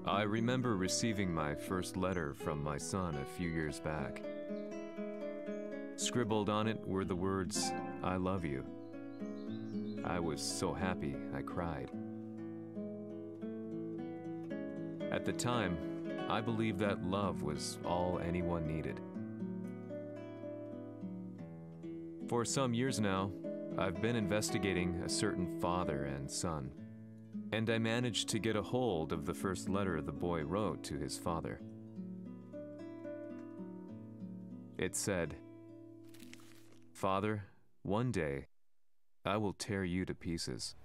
I remember receiving my first letter from my son a few years back. Scribbled on it were the words, "I love you." I was so happy I cried. At the time, I believed that love was all anyone needed. For some years now, I've been investigating a certain father and son, and I managed to get a hold of the first letter the boy wrote to his father. It said, "Father, one day, I will tear you to pieces."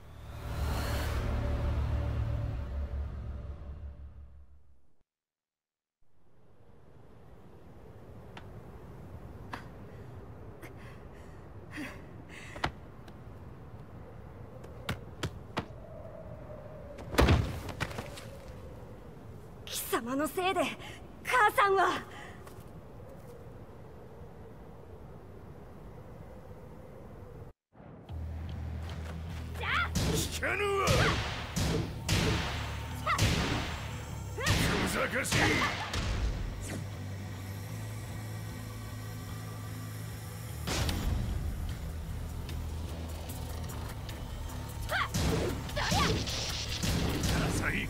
貴様のせいで母さんは。 聞かぬわ。小賢しい。浅い。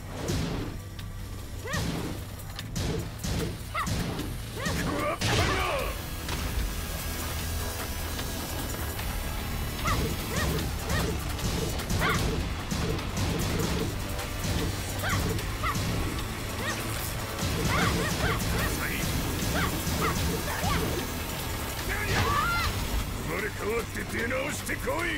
生まれ変わって出直してこい。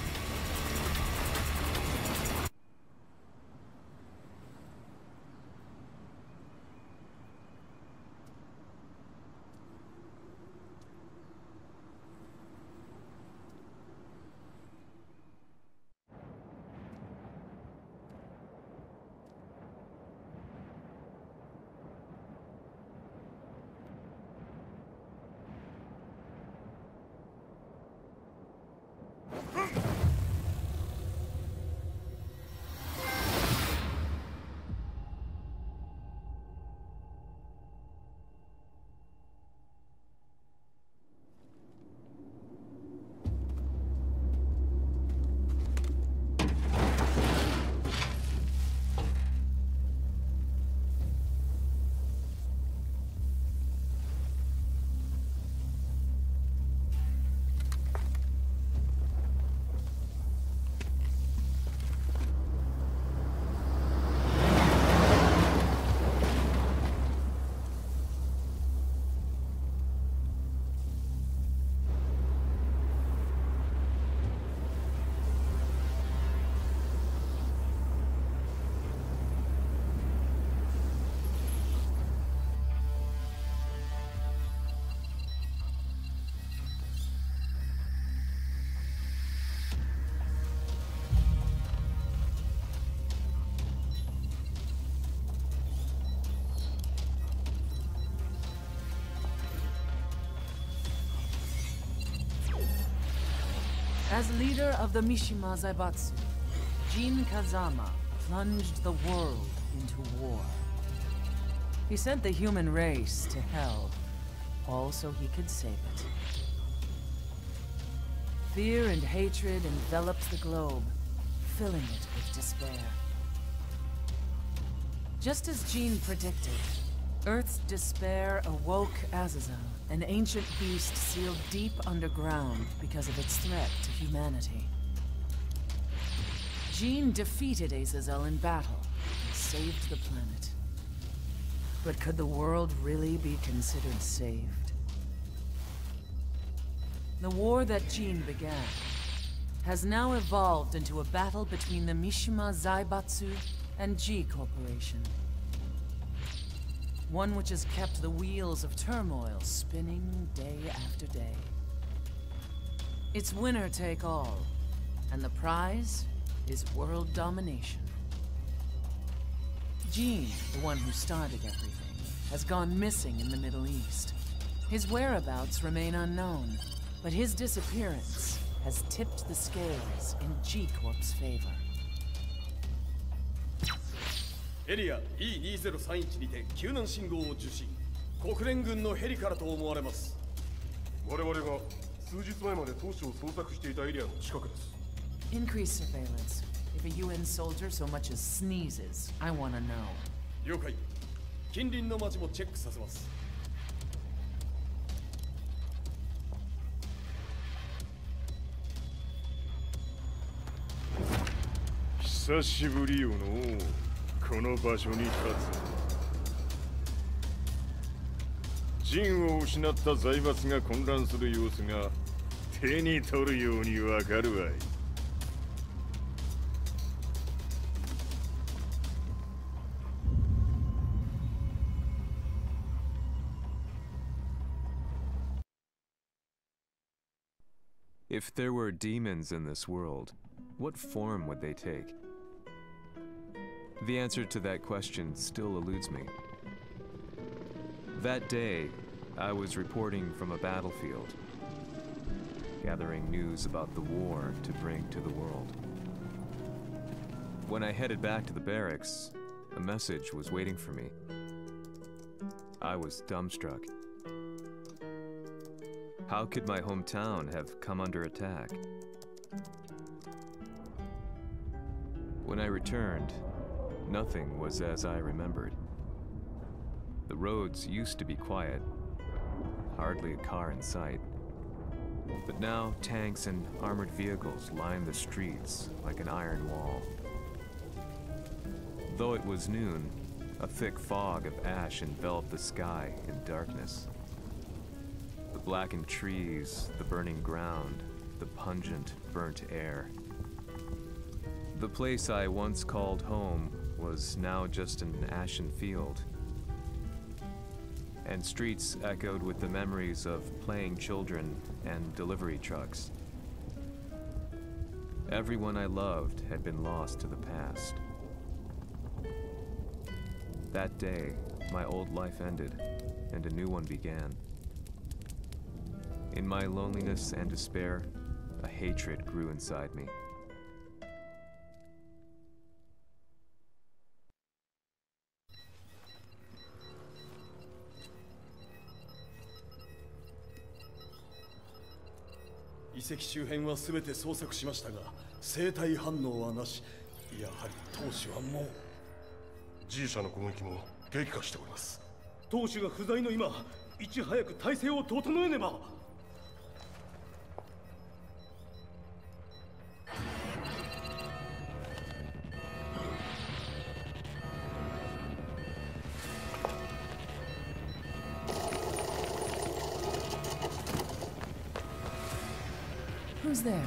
As leader of the Mishima Zaibatsu, Jin Kazama plunged the world into war. He sent the human race to hell, all so he could save it. Fear and hatred enveloped the globe, filling it with despair. Just as Jin predicted, Earth's despair awoke Azazel, an ancient beast sealed deep underground because of its threat to humanity. Jin defeated Azazel in battle and saved the planet. But could the world really be considered saved? The war that Jin began has now evolved into a battle between the Mishima Zaibatsu and G Corporation. One which has kept the wheels of turmoil spinning day after day. It's winner take all, and the prize is world domination. Jin, the one who started everything, has gone missing in the Middle East. His whereabouts remain unknown, but his disappearance has tipped the scales in G Corp's favor. エリア E2031 にて救難信号を受信。国連軍のヘリからと思われます。 我々が数日前まで当初を捜索していたエリアの近くです。 Increase surveillance. If a UN soldier so much as sneezes, I want to know. 了解。近隣の町もチェックさせます。 久しぶりよのこの場所に立つ。陣を失った財閥が混乱する様子が手に取るようにわかるわい。 If there were demons in this world, what form would they take? The answer to that question still eludes me. That day, I was reporting from a battlefield, gathering news about the war to bring to the world. When I headed back to the barracks, a message was waiting for me. I was dumbstruck. How could my hometown have come under attack? When I returned, nothing was as I remembered. The roads used to be quiet, hardly a car in sight. But now tanks and armored vehicles lined the streets like an iron wall. Though it was noon, a thick fog of ash enveloped the sky in darkness. The blackened trees, the burning ground, the pungent, burnt air. The place I once called home was now just an ashen field. And streets echoed with the memories of playing children and delivery trucks. Everyone I loved had been lost to the past. That day, my old life ended, and a new one began. In my loneliness and despair, a hatred grew inside me. The 遺跡周辺はすべて捜索しましたが、生体反応はなし。やはり当主はもう。 G 社の攻撃も激化しております。 当主が不在の今、いち早く体制を整えねば。 Who's there?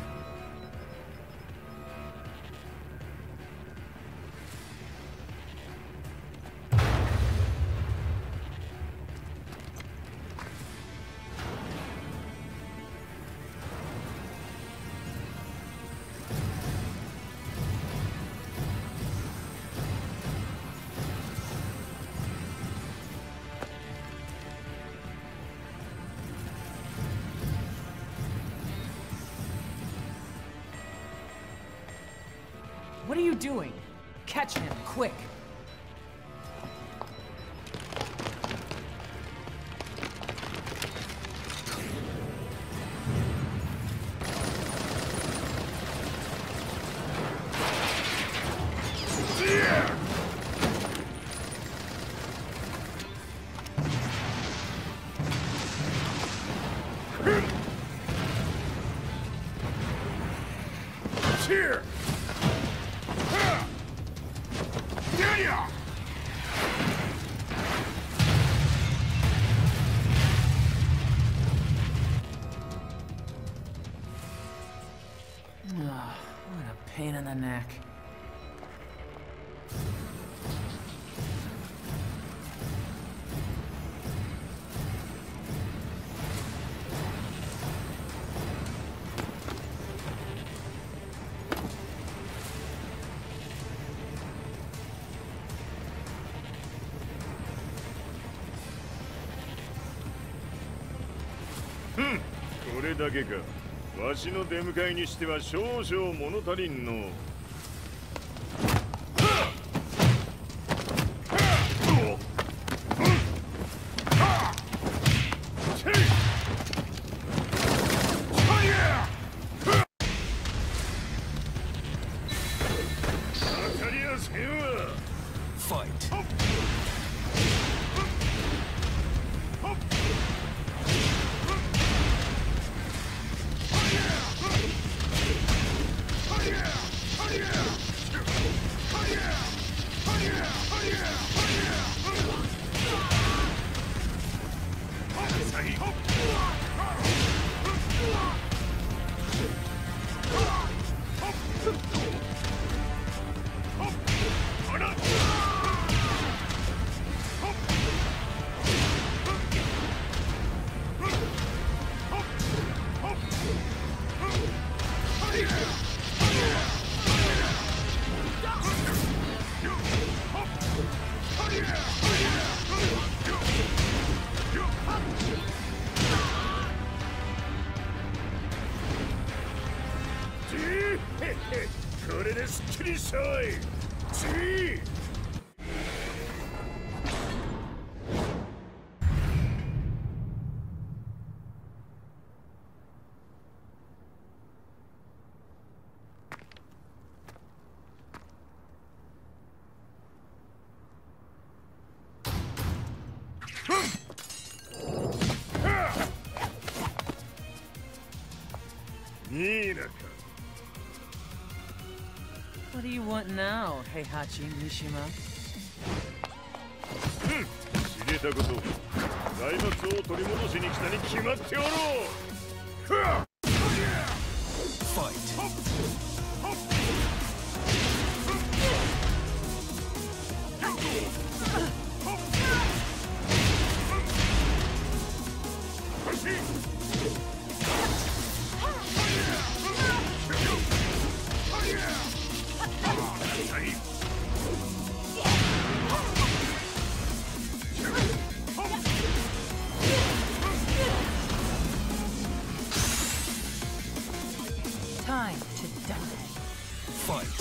What are you doing? Catch him, quick! Here! What a pain in the neck. Hmm. これだけか。わしの出迎えにしては少々物足りんの。 れですっきりしたい。次。 What do you want now, Heihachi Mishima? 知れたこと。財閥を取り戻しに来たに決まっておろう。 Fight. Time to die. Fight.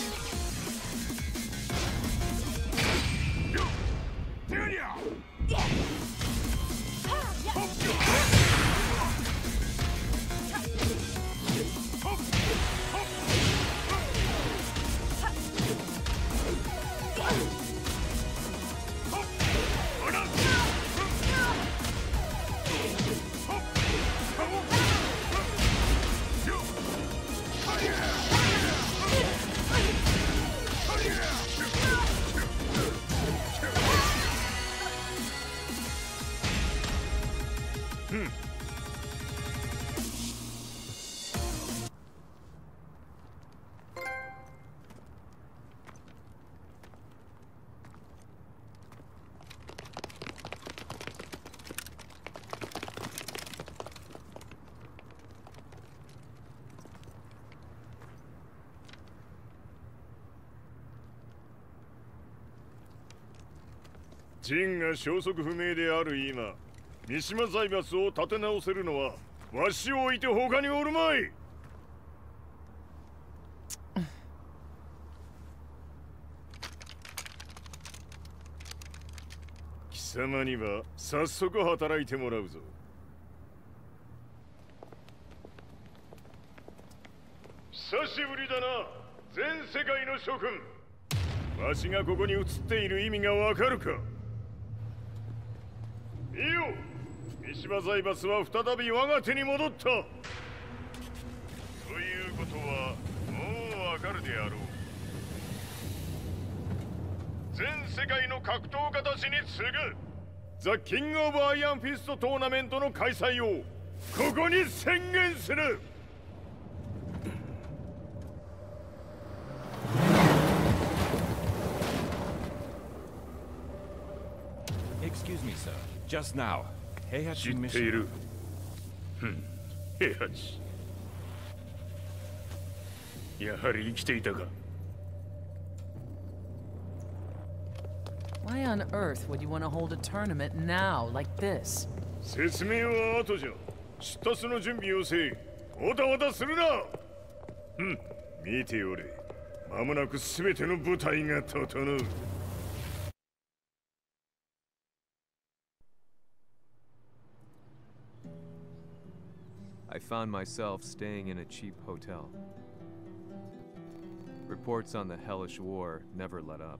ジンが消息不明である今、三島財閥を立て直せるのはわしを置いて他におるまい。貴様には早速働いてもらうぞ。久しぶりだな、全世界の諸君。わしがここに映っている意味がわかるか。いいよ、三島財閥は再び我が手に戻った。ということはもうわかるであろう。全世界の格闘家たちに次ぐザ・キング・オブ・アイアンフィストトーナメントの開催をここに宣言する。 Excuse me, sir. Just now, Heihachi 知ってい Mishima. る。平八。やはり生きていたか。 Why on earth would you want to hold a tournament now, like this? 説明は後じゃ。出立の準備をせい。おたおたするな。見ておれ。間もなく全ての部隊が整う。 I found myself staying in a cheap hotel. Reports on the hellish war never let up.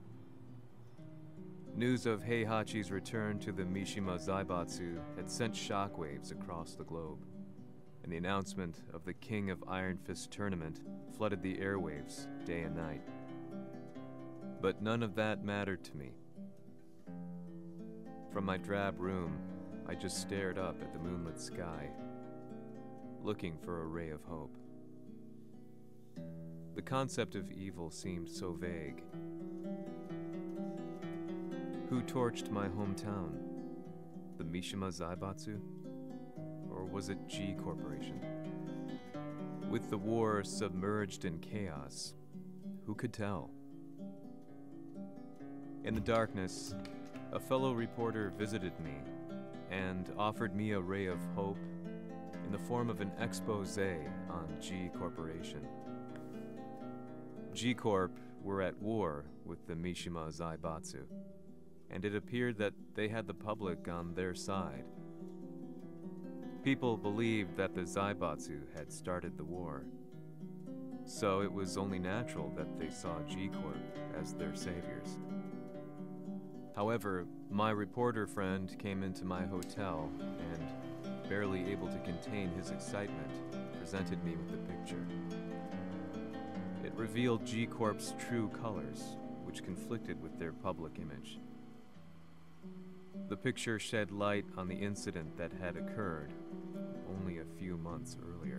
News of Heihachi's return to the Mishima Zaibatsu had sent shockwaves across the globe, and the announcement of the King of Iron Fist tournament flooded the airwaves day and night. But none of that mattered to me. From my drab room, I just stared up at the moonlit sky, looking for a ray of hope. The concept of evil seemed so vague. Who torched my hometown? The Mishima Zaibatsu? Or was it G Corporation? With the war submerged in chaos, who could tell? In the darkness, a fellow reporter visited me and offered me a ray of hope in the form of an expose on G Corporation. G-Corp were at war with the Mishima Zaibatsu, and it appeared that they had the public on their side. People believed that the Zaibatsu had started the war, so it was only natural that they saw G-Corp as their saviors. However, my reporter friend came into my hotel and, barely able to contain his excitement, presented me with the picture. It revealed G-Corp's true colors, which conflicted with their public image. The picture shed light on the incident that had occurred only a few months earlier.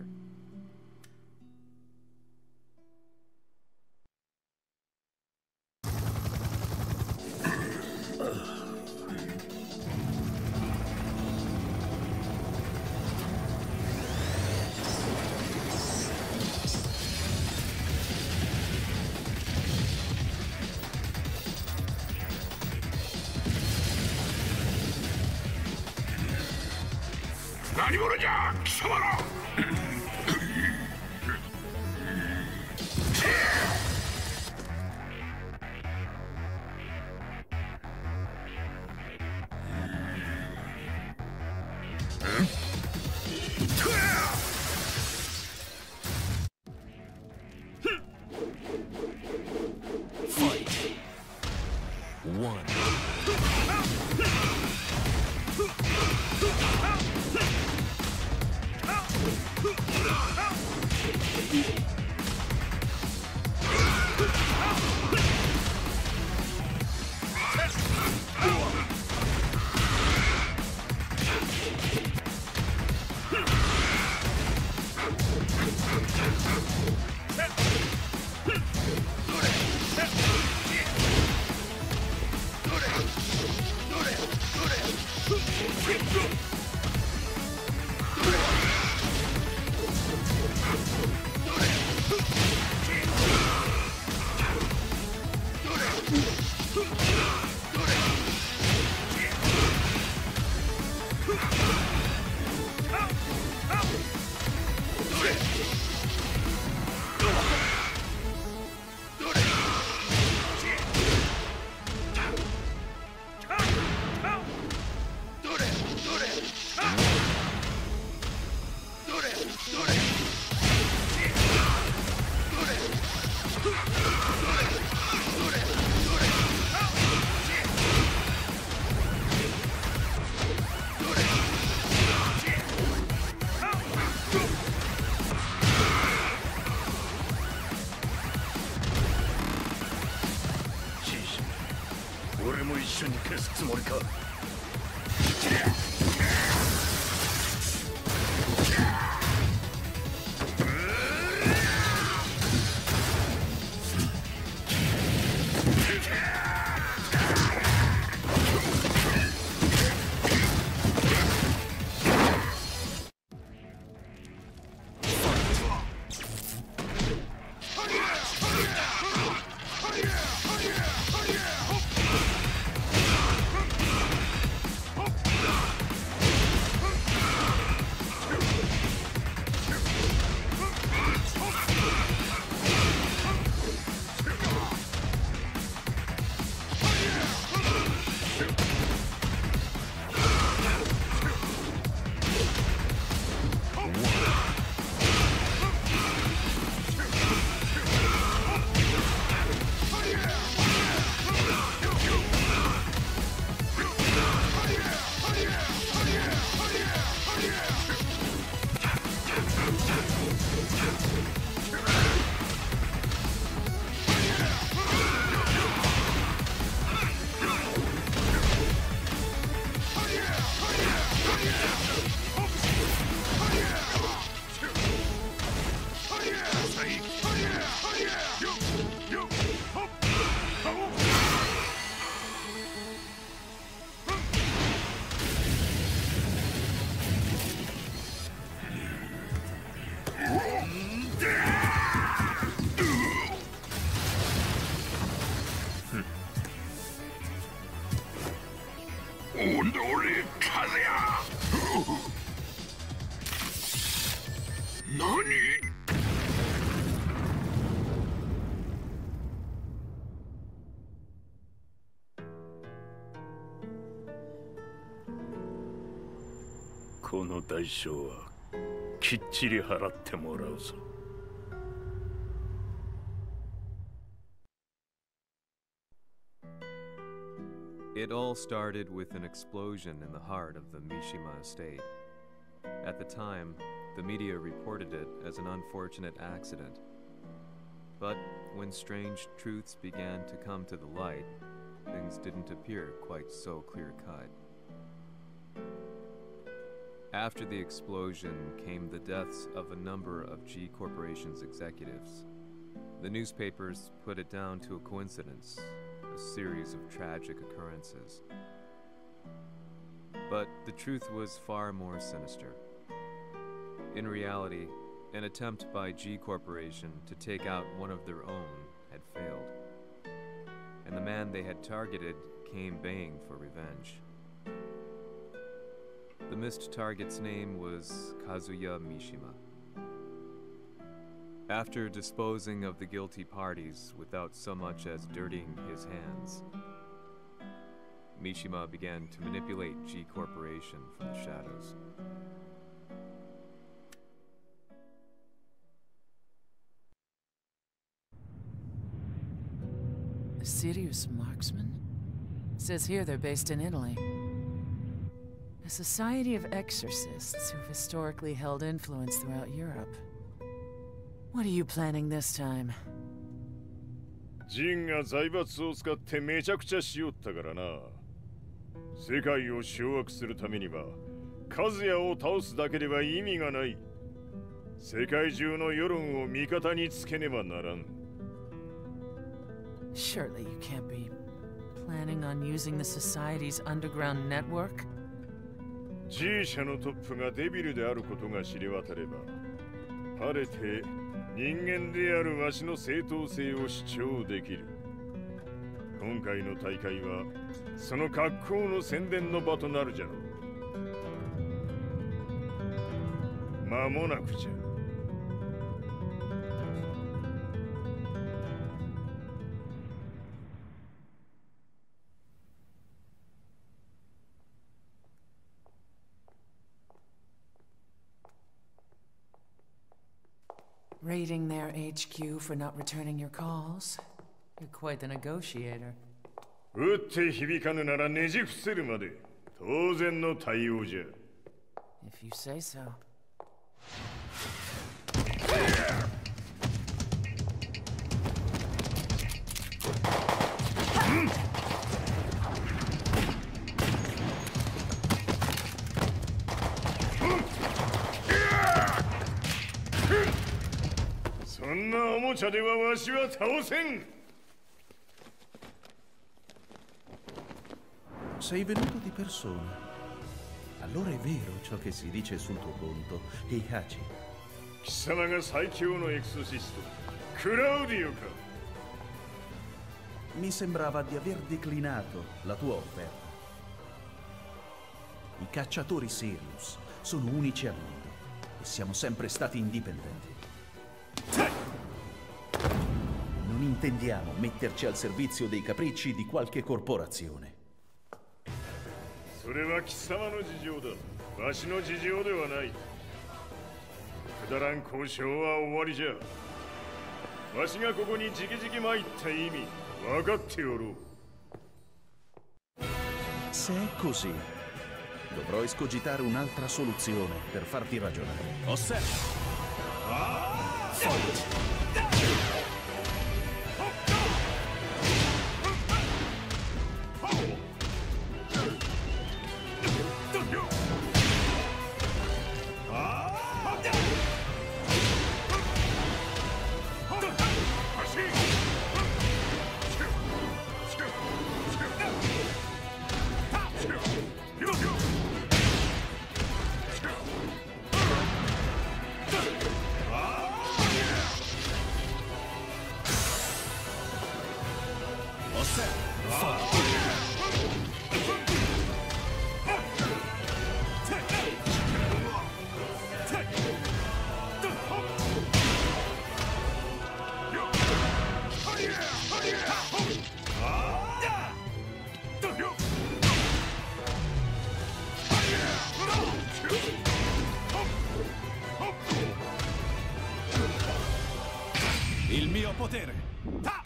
行の代償はきっちり払ってもらうぞ。 It all started with an explosion in the heart of the Mishima estate. At the time, the media reported it as an unfortunate accident. But when strange truths began to come to the light, things didn't appear quite so clear-cut. After the explosion came the deaths of a number of G Corporation's executives. The newspapers put it down to a coincidence, a series of tragic occurrences. But the truth was far more sinister. In reality, an attempt by G Corporation to take out one of their own had failed, and the man they had targeted came baying for revenge. The missed target's name was Kazuya Mishima. After disposing of the guilty parties without so much as dirtying his hands, Mishima began to manipulate G Corporation from the shadows. A Sirius marksman? Says here they're based in Italy. A society of exorcists who've historically held influence throughout Europe. What are you planning this time? ジンが財閥を使ってめちゃくちゃしよったからな。世界を掌握するためには、カズヤを倒すだけでは意味がない。世界中の世論を味方につけねばならん。 Surely you can't be planning on using the Society's underground network? G 社のトップがデビルであることが知れ渡れば、晴れて人間であるわしの正当性を主張できる。今回の大会はその格好の宣伝の場となるじゃろう。間もなくじゃ。 Raiding their HQ for not returning your calls? You're quite the negotiator. 撃って響かぬならねじ伏せるまで当然の対応じゃ。 If you say so. Sei venuto di persona. Allora è vero ciò che si dice sul tuo conto, Heihachi. 貴様が最強のエクソシスト、クラウディオか。 Mi sembrava di aver declinato la tua offerta. I cacciatori Sirius sono unici al mondo e siamo sempre stati indipendenti. Non intendiamo metterci al servizio dei capricci di qualche corporazione. それは貴様の事情だ。わしの事情ではない。くだらん交渉は終わりじゃ。わしがここに直々参った意味分かっておろう。 Se è così, dovrò escogitare un'altra soluzione per farti ragionare. Osserva! Il mio potere! Ta!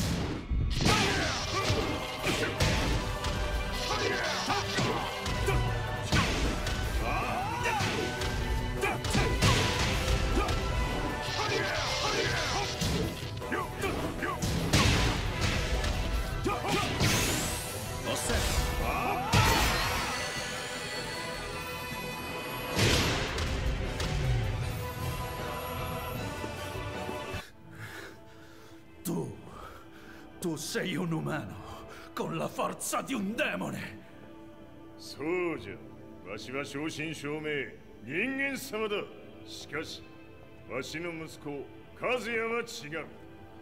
Tu sei un umano, con la forza di un demone! そうじゃ。わしは正真正銘人間様だ。しかし、わしの息子和也は違う。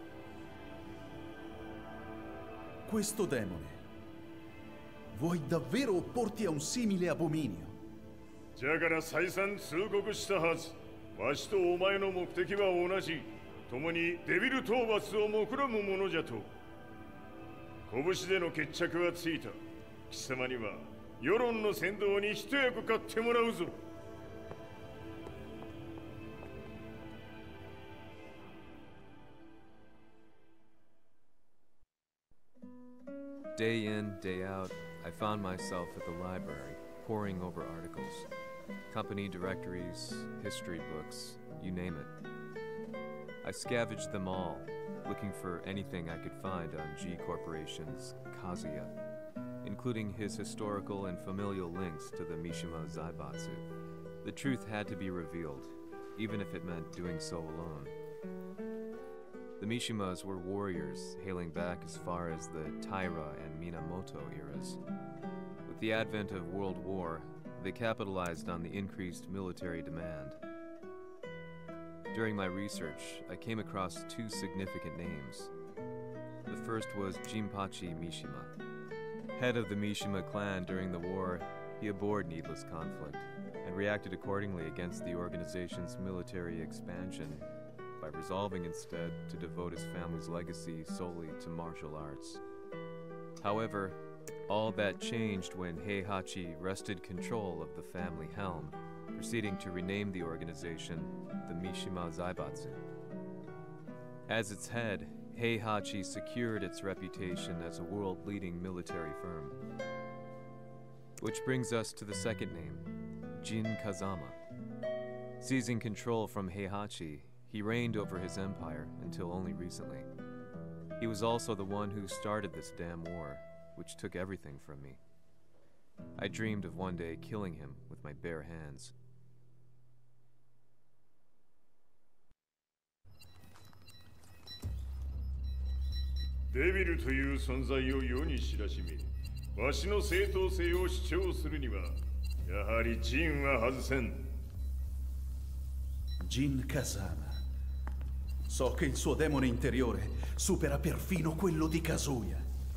Questo demone, vuoi davvero opporti a un simile abominio? じゃから再三通告したはず。わしとお前の目的は同じ。共にデビル討伐を目論むものじゃと。拳での決着はついた。貴様には世論の先導に一役買ってもらうぞ。 Day in, day out, I found myself at the library, poring over articles. Company directories, history books, you name it. I scavenged them all, looking for anything I could find on G Corporation's Kazuya, including his historical and familial links to the Mishima Zaibatsu. The truth had to be revealed, even if it meant doing so alone. The Mishimas were warriors hailing back as far as the Taira and Minamoto eras. With the advent of World War, they capitalized on the increased military demand. During my research, I came across two significant names. The first was Jinpachi Mishima. Head of the Mishima clan during the war, he abhorred needless conflict and reacted accordingly against the organization's military expansion by resolving instead to devote his family's legacy solely to martial arts. However, all that changed when Heihachi wrested control of the family helm, proceeding to rename the organization the Mishima Zaibatsu. As its head, Heihachi secured its reputation as a world-leading military firm. Which brings us to the second name, Jin Kazama. Seizing control from Heihachi, he reigned over his empire until only recently. He was also the one who started this damn war, which took everything from me. I dreamed of one day killing him with my bare hands. Devil という存在を世に知らしめ、わしの正当性を主張するには、やはりジンは外せん。 Jin Kazama. So che il suo demone interiore supera perfino quello di Kazuya.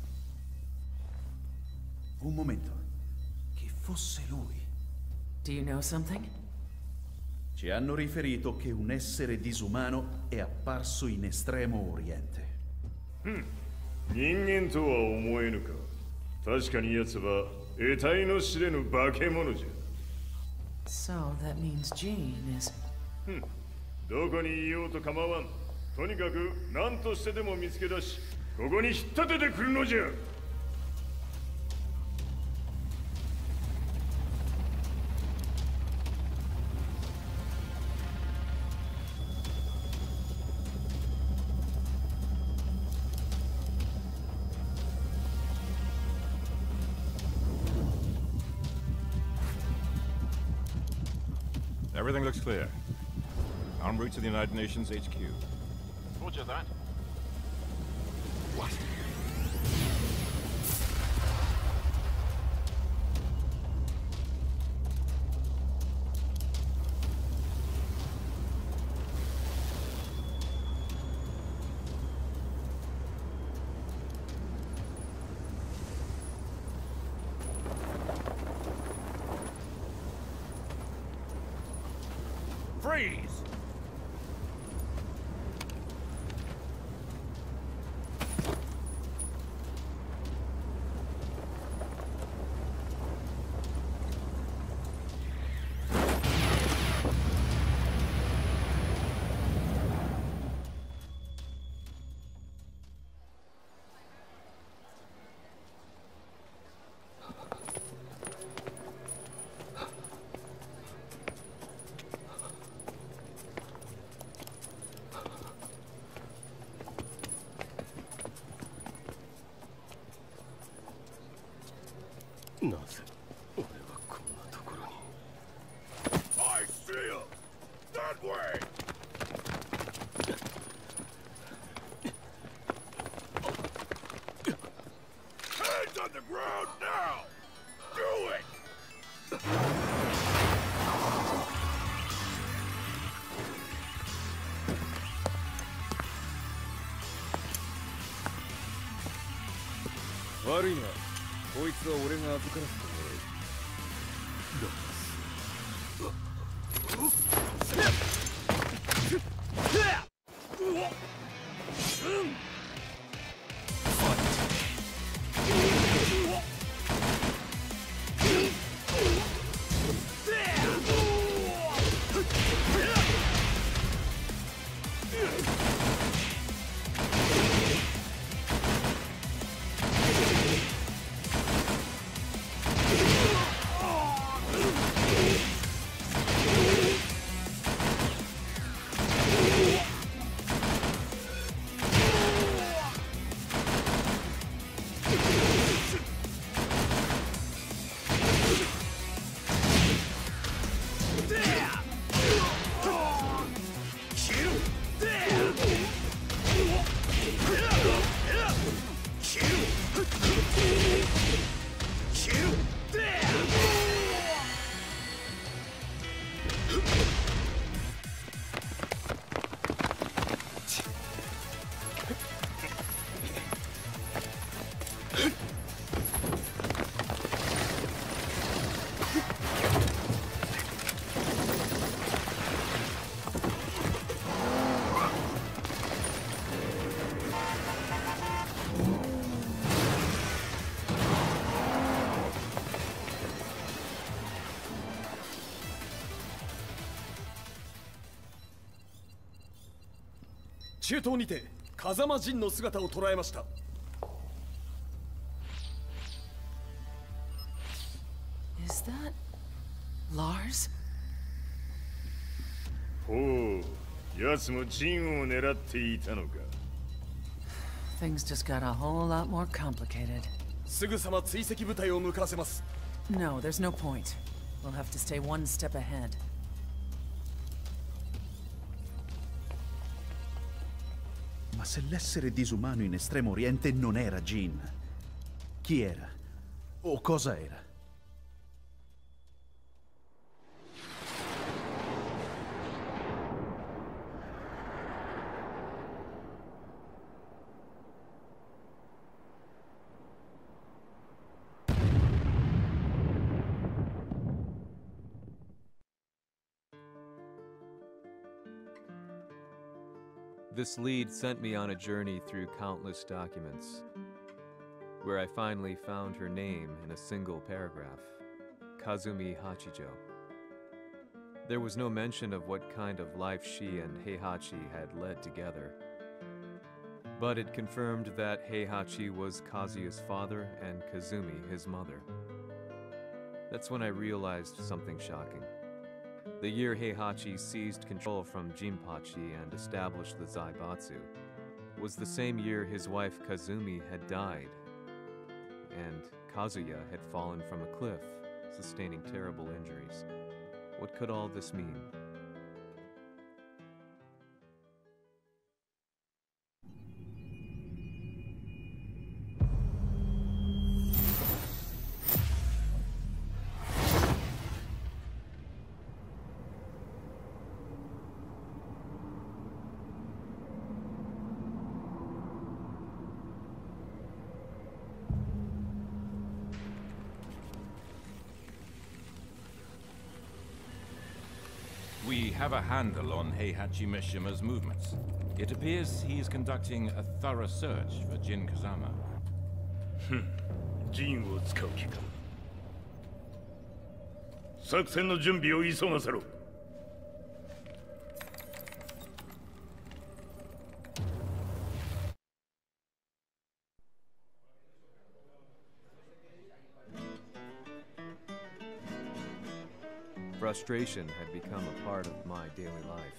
Un momento. Chi fosse lui? Do you know something? Ci hanno riferito che un essere disumano è apparso in Estremo Oriente. 人間とは思えぬか。確かに奴は得体の知れぬ化け物じゃ。 So that means Jean is... どこにいようと構わん。とにかく何としてでも見つけ出し、ここに引っ立ててくるのじゃ。 Everything looks clear. En route to the United Nations HQ. Roger that. What? Freeze! なぜ俺はこんなところに。 I see him! That way! Hands on the ground now! Do it! Worry not. こいつは俺が預からせてもらう。 中東にて風間陣の姿を捉えました。 Is that Lars? ほう、奴も陣を狙っていたのか。 Things just got a whole lot more complicated. すぐさま追跡部隊を向かわせます。 No, there's no point. We'll have to stay one step ahead. Ma se l'essere disumano in Estremo Oriente non era Jin, chi era? O cosa era? This lead sent me on a journey through countless documents, where I finally found her name in a single paragraph, Kazumi Hachijo. There was no mention of what kind of life she and Heihachi had led together, but it confirmed that Heihachi was Kazuya's father and Kazumi his mother. That's when I realized something shocking. The year Heihachi seized control from Jinpachi and established the Zaibatsu was the same year his wife Kazumi had died, and Kazuya had fallen from a cliff, sustaining terrible injuries. What could all this mean? We have a handle on Heihachi Mishima's movements. It appears he is conducting a thorough search for Jin Kazama. 陣を使う気か。作戦の準備を急がせろ。 Frustration had become a part of my daily life.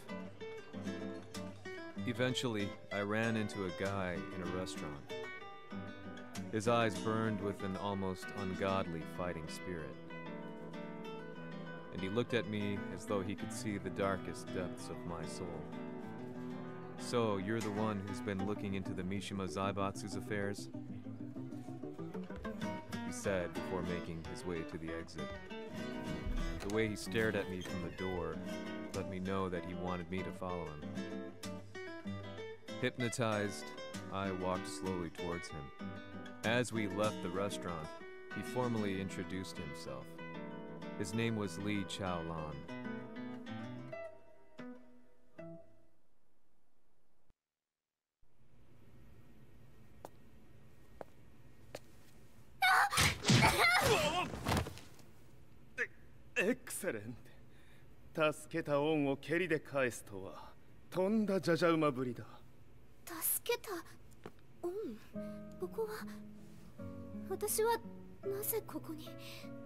Eventually, I ran into a guy in a restaurant. His eyes burned with an almost ungodly fighting spirit. And he looked at me as though he could see the darkest depths of my soul. So, you're the one who's been looking into the Mishima Zaibatsu's affairs? He said before making his way to the exit. The way he stared at me from the door let me know that he wanted me to follow him. Hypnotized, I walked slowly towards him. As we left the restaurant, he formally introduced himself. His name was Li Chaolan. Excellent. 助けた恩を蹴りで返すとはとんだじゃじゃ馬ぶりだ。 助けた恩。ここは私はなぜここに。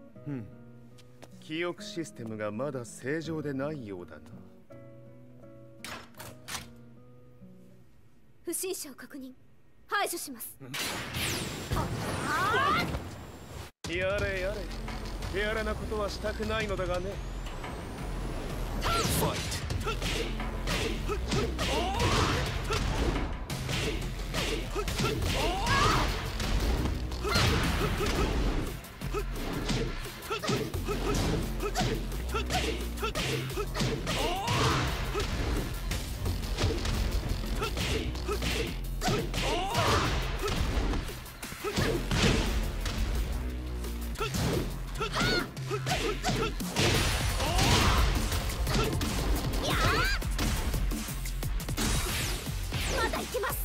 記憶システムがまだ正常でないようだな。 不審者を確認。排除します。 やれやれ。手荒なことはしたくないのだがね。 まだ行きます。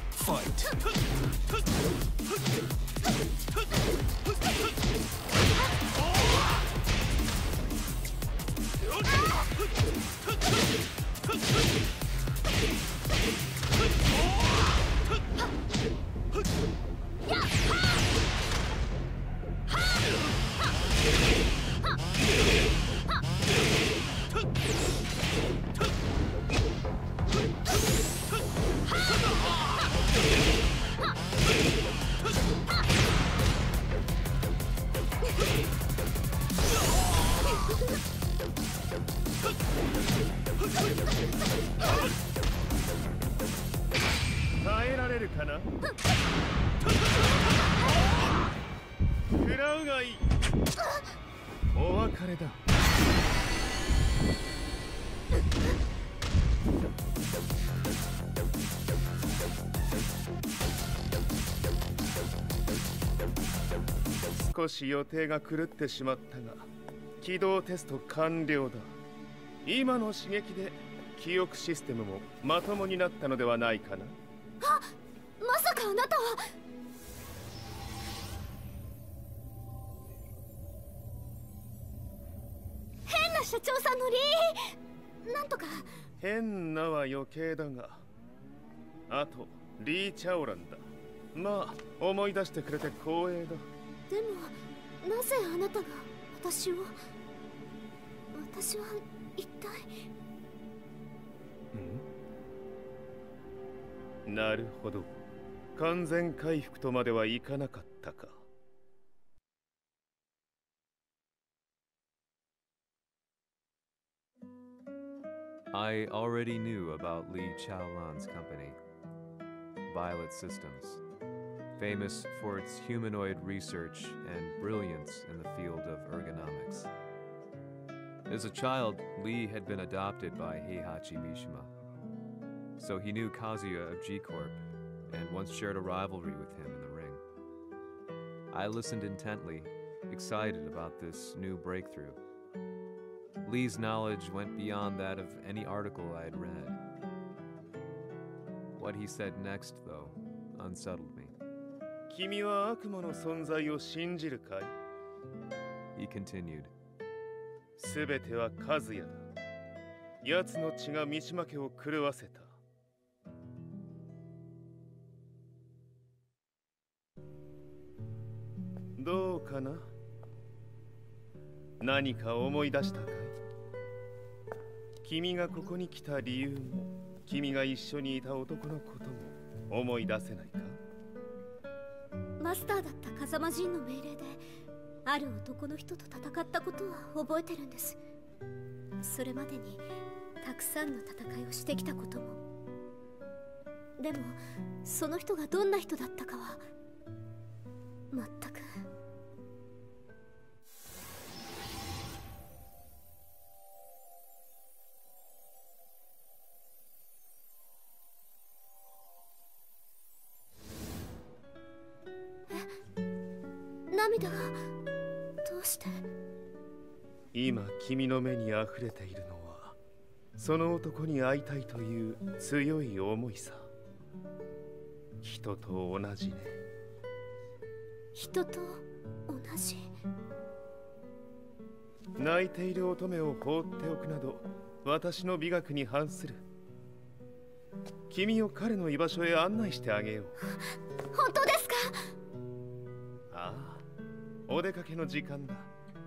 耐えられるかな。食らうがいい。お別れだ。少し予定が狂ってしまったが、起動テスト完了だ。今の刺激で記憶システムもまともになったのではないかな。 あ、まさかあなたは。変な社長さんのなんとか。 変なは余計だが、あとリー・チャオランだ。まあ思い出してくれて光栄だ。 でもなぜあなたが私は一体。 なるほど。完全回復とまではいかなかったか。 I already knew about Li Chaolan's company, Violet Systems, famous for its humanoid research and brilliance in the field of ergonomics. As a child, Li had been adopted by Heihachi Mishima, so he knew Kazuya of G-Corp and once shared a rivalry with him in the ring. I listened intently, excited about this new breakthrough. Li's knowledge went beyond that of any article I had read. What he said next, though, unsettled me. 君は悪魔の存在を信じるかい? He continued. すべてはカズヤだ。奴の血が三島家を狂わせた。どうかな？何か思い出したかい？君がここに来た理由も、君が一緒にいた男のことも思い出せないか？ マスターだった風間陣の命令である男の人と戦ったことは覚えてるんです。それまでにたくさんの戦いをしてきたことも。でもその人がどんな人だったかは全く。涙がどうして？ 今君の目にあふれているのはその男に会いたいという強い思いさ。人と同じね。 人と同じ。 泣いている乙女を放っておくなど私の美学に反する。君を彼の居場所へ案内してあげよう。 本当ですか？ ああ、お出かけの時間だ。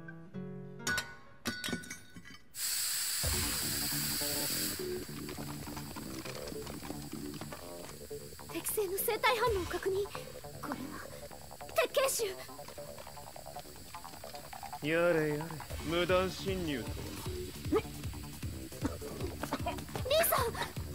適正の生体反応を確認。これは鉄拳臭。 やれやれ、無断侵入と。 リーさん。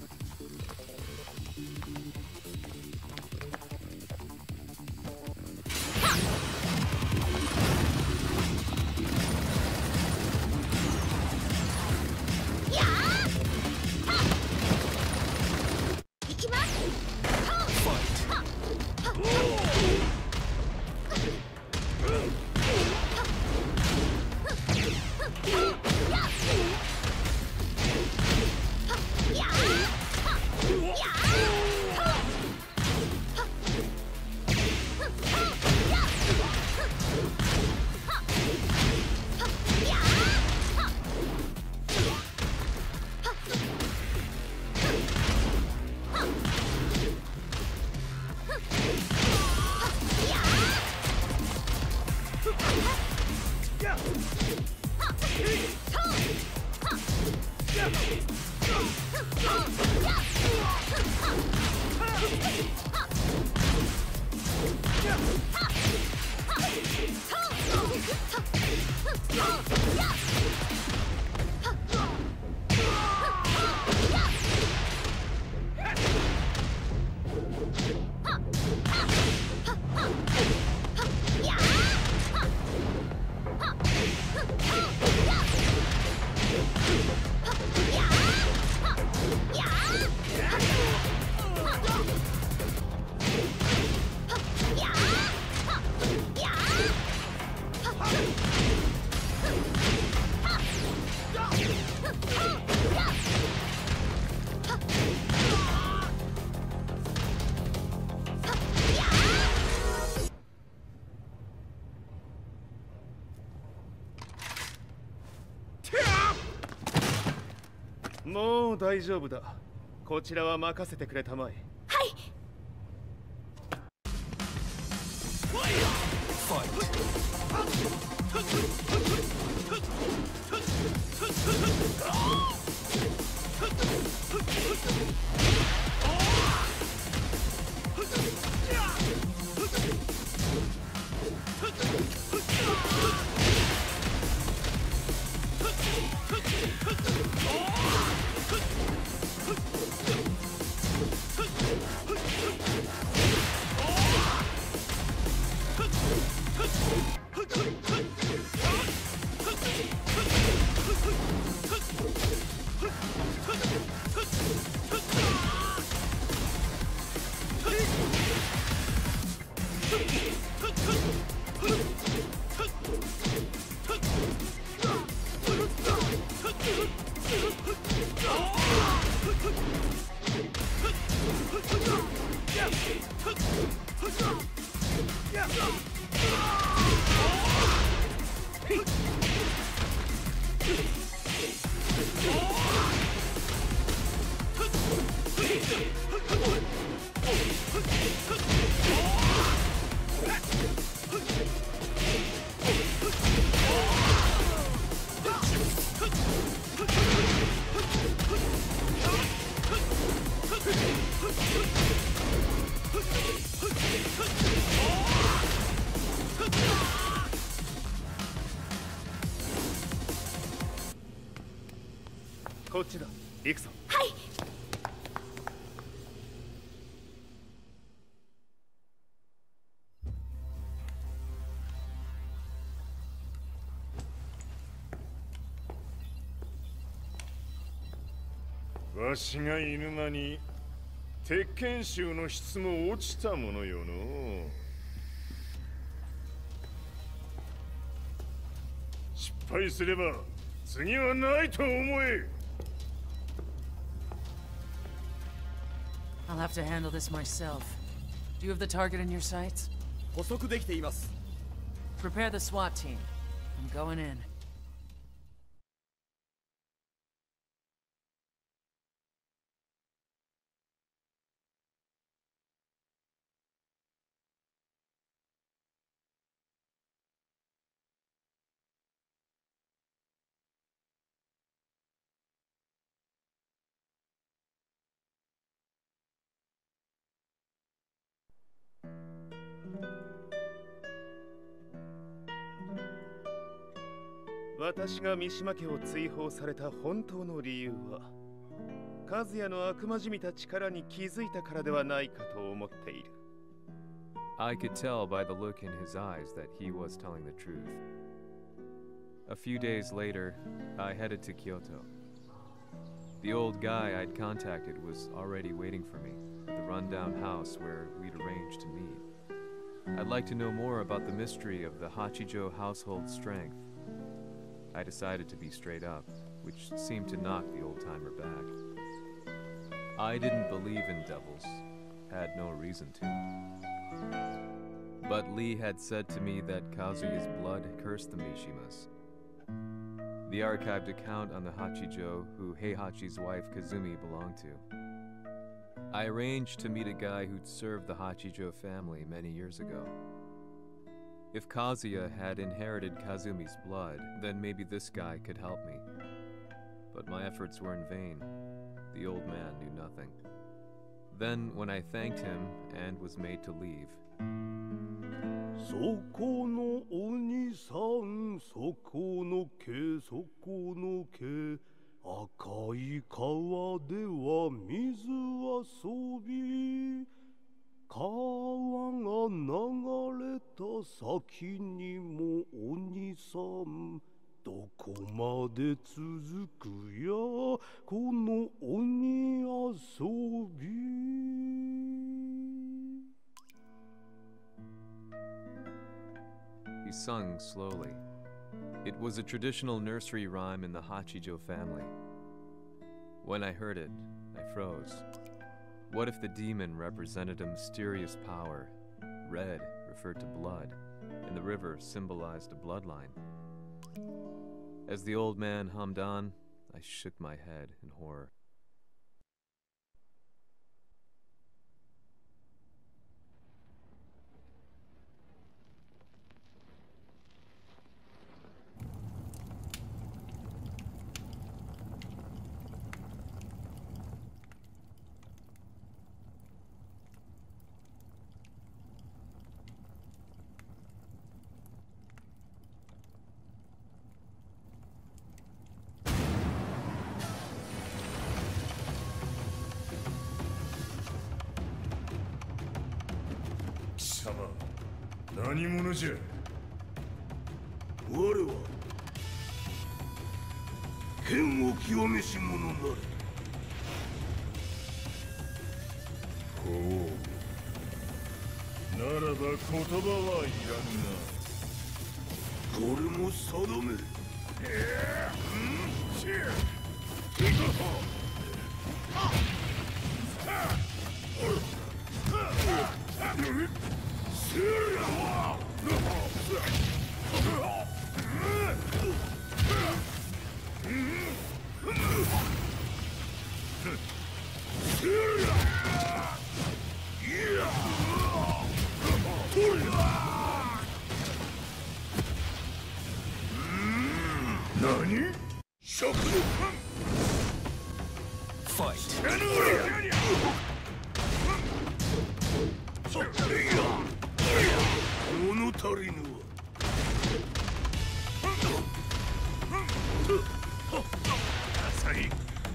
もう大丈夫だ。こちらは任せてくれたまえ。 はい。 こっちだ。行くぞ。 はい。 わしが犬間に鉄拳衆の質も落ちたものよの。失敗すれば次はないと思え。 I'll have to handle this myself. Do you have the target in your sights? 捕捉できています。 Prepare the SWAT team. I'm going in. 「私が三島家を追放された本当の理由は、和也の悪魔じみた力に気づいたからではないかと思っている。 I could tell by the look in his eyes that he was telling the truth. A few days later, I headed to Kyoto. The old guy I'd contacted was already waiting for me at the rundown house where we'd arranged to meet. I'd like to know more about the mystery of the Hachijo household strength. I decided to be straight up, which seemed to knock the old-timer back. I didn't believe in devils, had no reason to. But Lee had said to me that Kazuya's blood cursed the Mishimas. The archived account on the Hachijo who Heihachi's wife Kazumi belonged to. I arranged to meet a guy who'd served the Hachijo family many years ago. If Kazuya had inherited Kazumi's blood, then maybe this guy could help me. But my efforts were in vain. The old man knew nothing. Then, when I thanked him and was made to leave, そこのお兄さん、そこの毛、そこの毛、赤い川では水遊び。川が流れた先にもお兄さん、どこまで続くやこの鬼遊び。 He sung slowly. It was a traditional nursery rhyme in the Hachijo family. When I heard it, I froze. What if the demon represented a mysterious power? Red referred to blood, and the river symbolized a bloodline. As the old man hummed on, I shook my head in horror. Sama, 何者じゃ。 我は剣を極めし者なり。 ほう。ならば言葉はいらんな。 これも定め。 何？食の Fight! 物足りぬわ。浅い。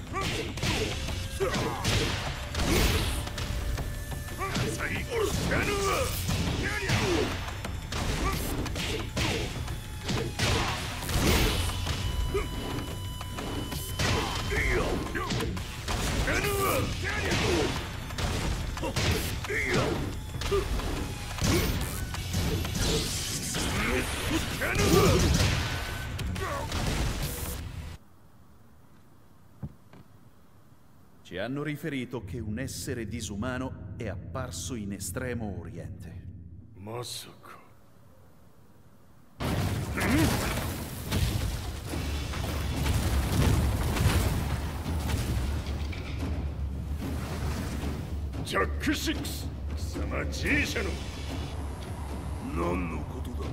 Ci hanno riferito che un essere disumano è apparso in Estremo Oriente. Masaka.ジャック6、貴様 G 社の何のことだ。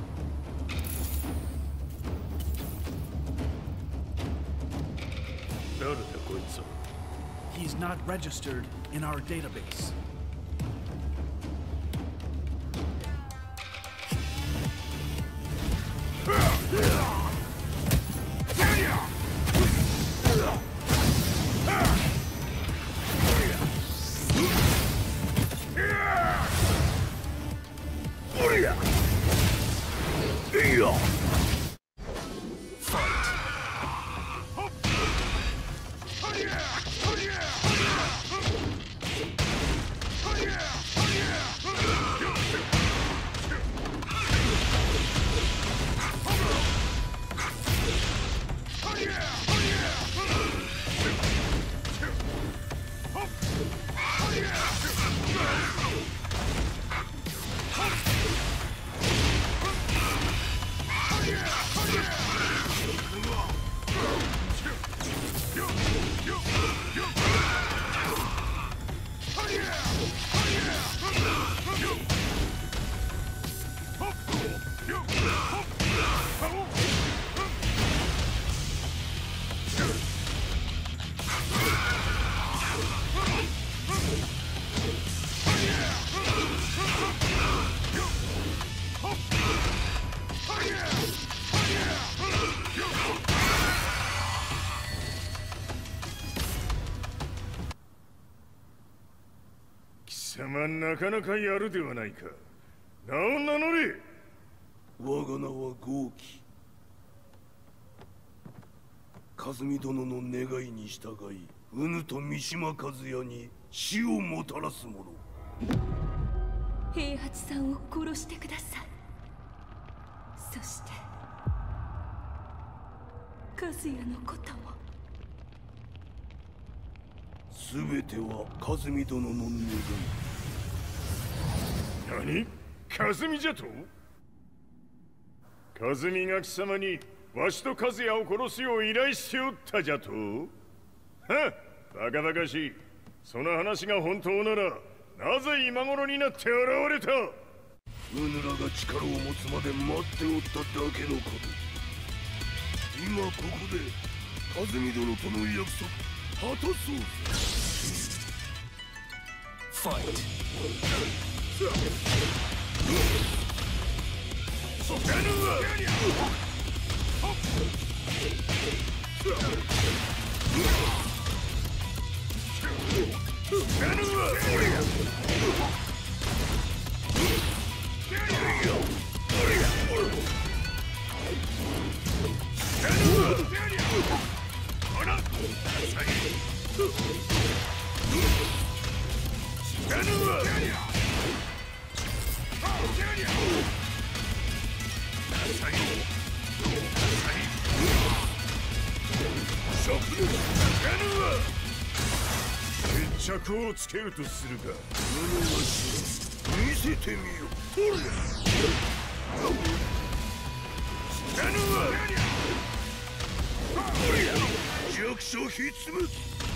誰だこいつは。 He's not registered in our database. なかなかやるではないか。名を名乗れ。 我が名は豪輝。和美殿の願いに従い、うぬと三島和也に死をもたらす者。 平八さんを殺してください。そして和也のことも。 すべては和美殿の願い。 何？和美じゃと？和美が貴様にわしと和也を殺すよう依頼しておったじゃと？はっ、バカバカしい。その話が本当ならなぜ今頃になって現れた？ うぬらが力を持つまで待っておっただけのこと。今ここで和美殿との約束果たそうぜ。ファイト。 決着をつけるとするか。 見せてみよ。取れ。弱小ひっつむ。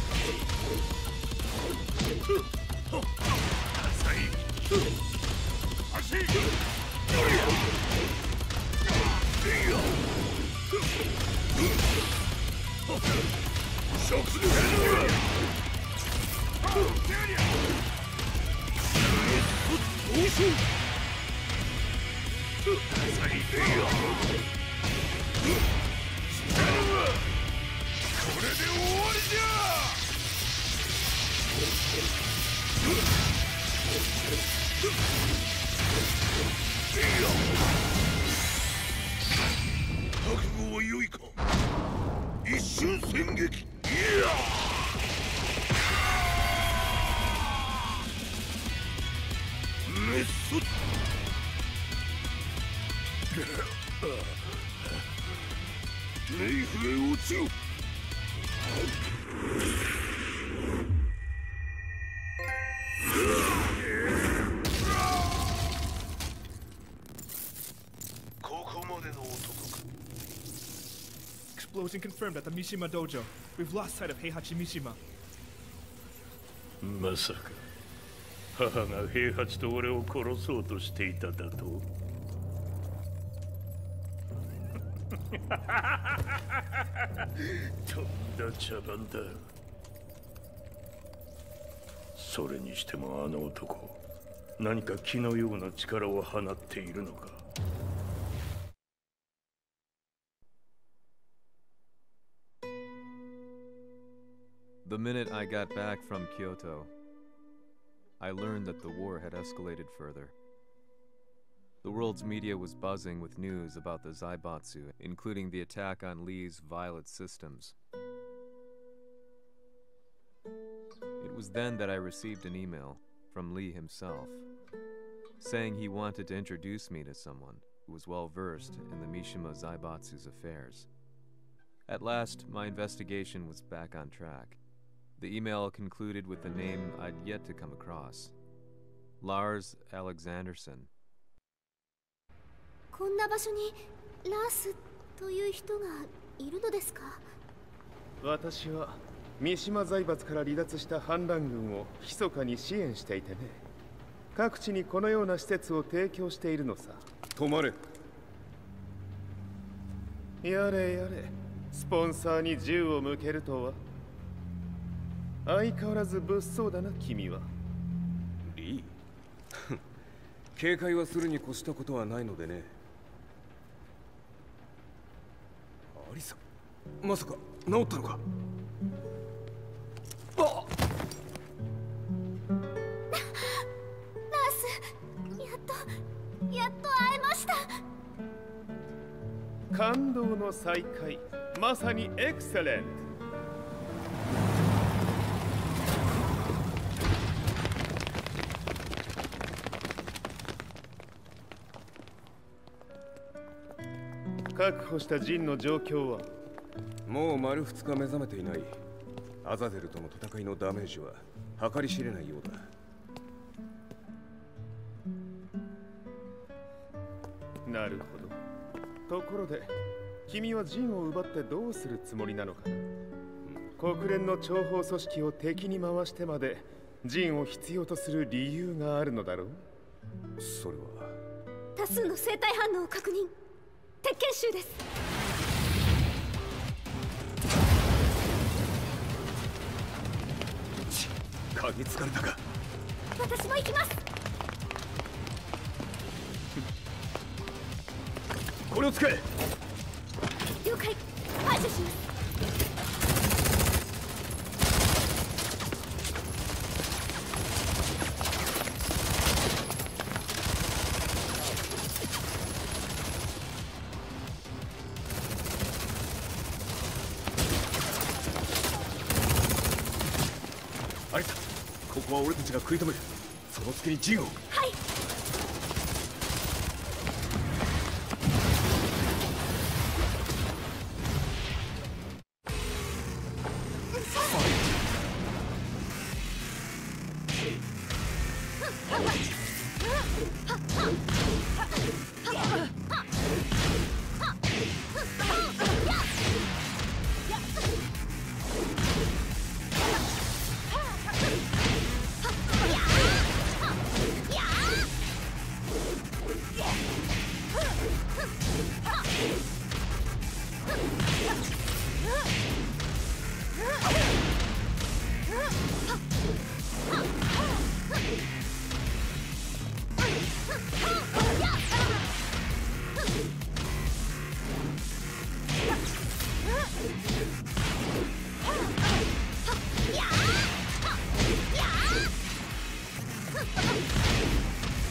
これで終わりじゃ。 覚悟は良いか。一瞬戦撃。いやメスレイフへ落ちろ。 Explosion confirmed at the Mishima Dojo. We've lost sight of Heihachi Mishima. まさか母が平八と俺を殺そうとしていただと。とんだ茶番だ。それにしてもあの男、何か気のような力を放っているのか。 The minute I got back from Kyoto, I learned that the war had escalated further. The world's media was buzzing with news about the Zaibatsu, including the attack on Lee's Violet systems. It was then that I received an email from Lee himself, saying he wanted to introduce me to someone who was well versed in the Mishima Zaibatsu's affairs. At last, my investigation was back on track. The email concluded with a name I'd yet to come across. Lars Alexanderson. こんな場所にラースという人がいるのですか？ 私は三島財閥から離脱した反乱軍を密かに支援していてね。各地にこのような施設を提供しているのさ。止まれ。やれやれ、スポンサーに銃を向けるとは。相変わらず物騒だな、君は。 リー警戒はするに越したことはないのでね。アリサ、まさか治ったのか？あっラース、やっと会えました。 感動の再会、まさにエクセレント。確保したジンの状況は？ もう丸2日目覚めていない。アザゼルとの戦いのダメージは計り知れないようだ。 なるほど。ところで、君はジンを奪ってどうするつもりなのかな？国連の諜報組織を敵に回してまでジンを必要とする理由があるのだろう？ それは多数の生体反応を確認。鉄拳衆です。 嗅ぎつかれたか。 私も行きます。 これを使え。 了解。排除します。 アリサ、ここは俺たちが食い止める。その隙にジンを。 はい。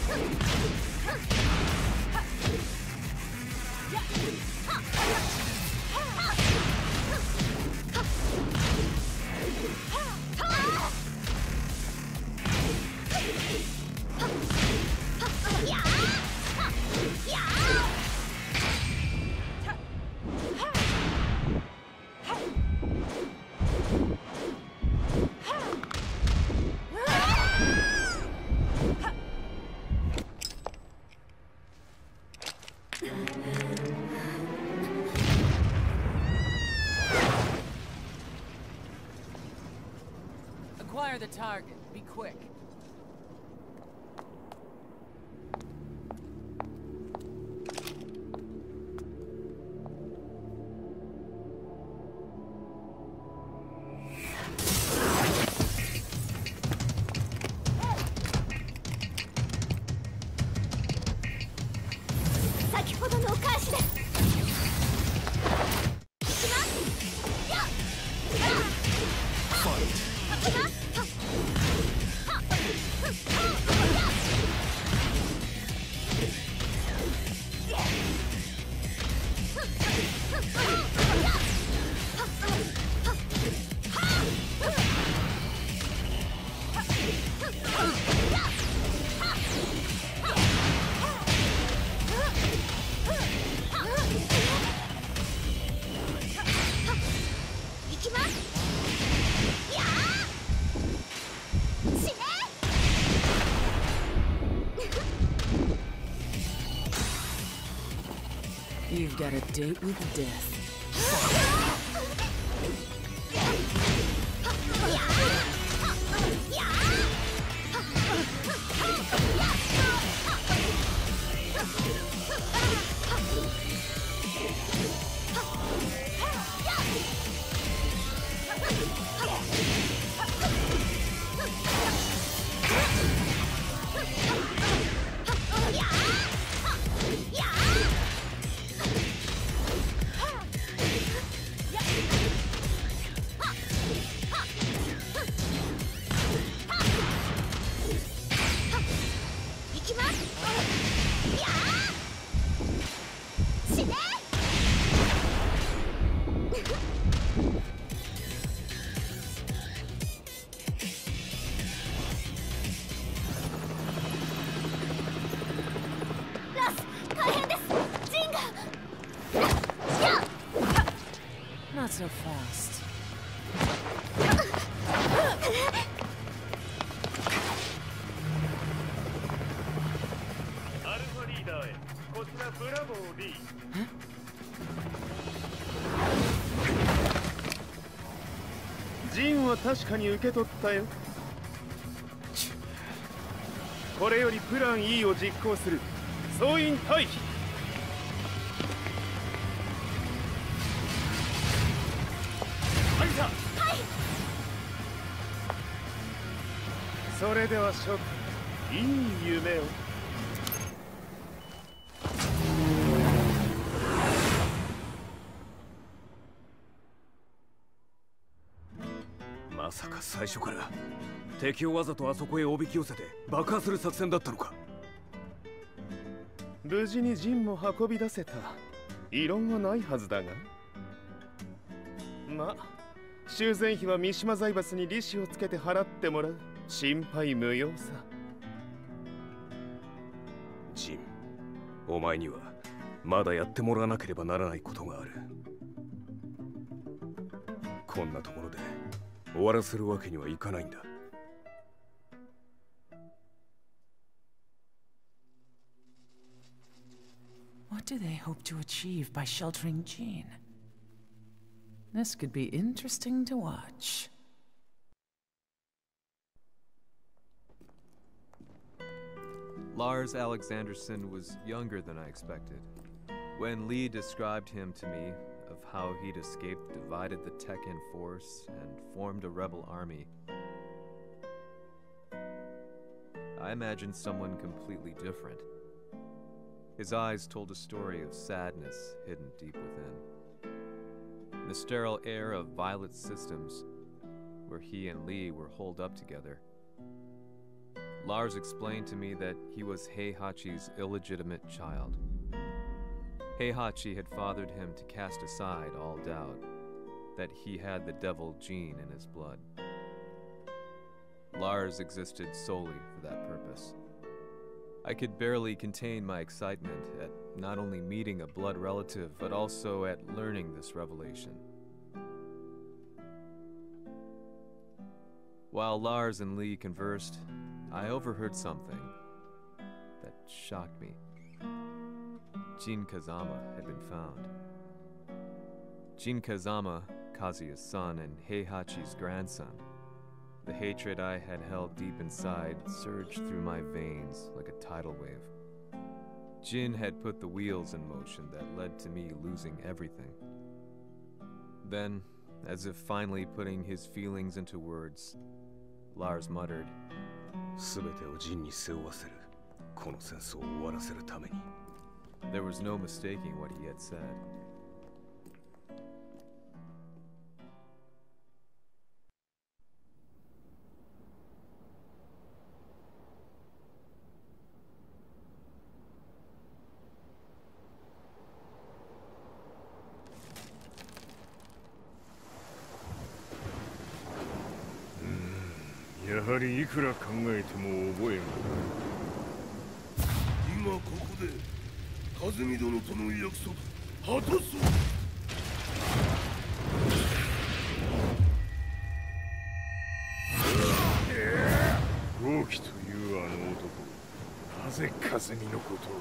Acquire the target. Be quick. You've got a date with death. Not so fast. アルファリーダーへ、こちらブラボー D。ジンは確かに受け取ったよ。これよりプラン E を実行する。総員退避。それでは諸君、いい夢を。 まさか最初から敵をわざとあそこへおびき寄せて爆破する作戦だったのか。 無事にジンも運び出せた。異論はないはずだが。まあ修繕費は三島財閥に利子をつけて払ってもらう。心配無用さ。 ジン、お前にはまだやってもらわなければならないことがある。こんなところで終わらせるわけにはいかないんだ。 What do they hope to achieve by sheltering Jean? This could be interesting to watch. Lars Alexanderson was younger than I expected. When Lee described him to me, of how he'd escaped, divided the Tekken force, and formed a rebel army, I imagined someone completely different. His eyes told a story of sadness hidden deep within. In the sterile air of Violet Systems, where he and Lee were holed up together, Lars explained to me that he was Heihachi's illegitimate child. Heihachi had fathered him to cast aside all doubt that he had the devil gene in his blood. Lars existed solely for that purpose. I could barely contain my excitement at not only meeting a blood relative, but also at learning this revelation. While Lars and Lee conversed, I overheard something that shocked me. Jin Kazama had been found. Jin Kazama, Kazuya's son and Heihachi's grandson. The hatred I had held deep inside surged through my veins like a tidal wave. Jin had put the wheels in motion that led to me losing everything. Then, as if finally putting his feelings into words, Lars muttered, 全てをジンに背負わせる。この戦争を終わらせるために。 There was no mistaking what he had said. Hmm, やはりいくら考えても覚えがない。 今ここで和美殿との約束果たそう。 豪輝というあの男、なぜ和美のこと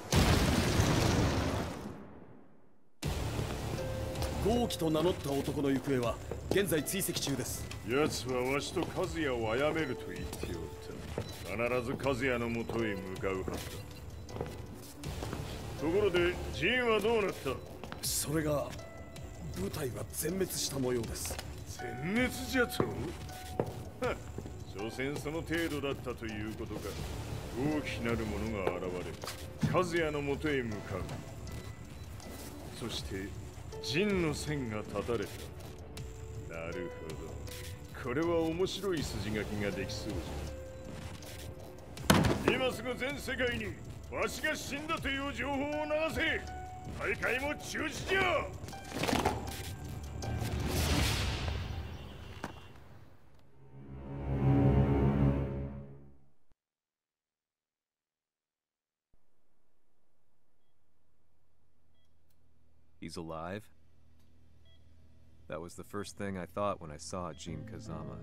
を。豪輝と名乗った男の行方は現在追跡中です。 奴はわしと和也を殺めると言っておった。必ず和也のもとへ向かうはずだ。ところでジンはどうなった？ それが部隊は全滅した模様です。 全滅じゃと？はっ、所詮その程度だったということか。大きなる者が現れ、和也のもとへ向かう。そしてジンの線が断たれた。なるほど。これは面白い筋書きができそうじゃ。今すぐ全世界にわしが死んだという情報を流せ。大会も中止じゃ。 He's alive? That was the first thing I thought when I saw Jin Kazama.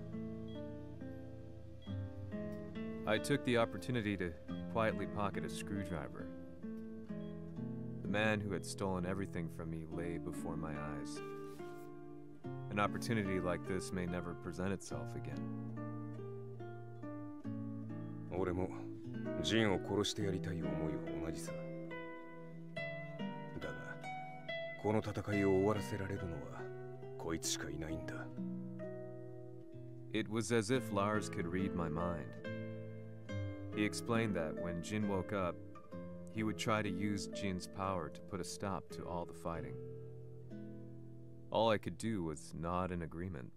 I took the opportunity to quietly pocket a screwdriver. The man who had stolen everything from me lay before my eyes. An opportunity like this may never present itself again. 俺もジンを殺してやりたい思いは同じさ。だが、この戦いを終わらせられるのはこいつしかいないんだ。 It was as if Lars could read my mind. He explained that when Jin woke up, he would try to use Jin's power to put a stop to all the fighting. All I could do was nod in agreement.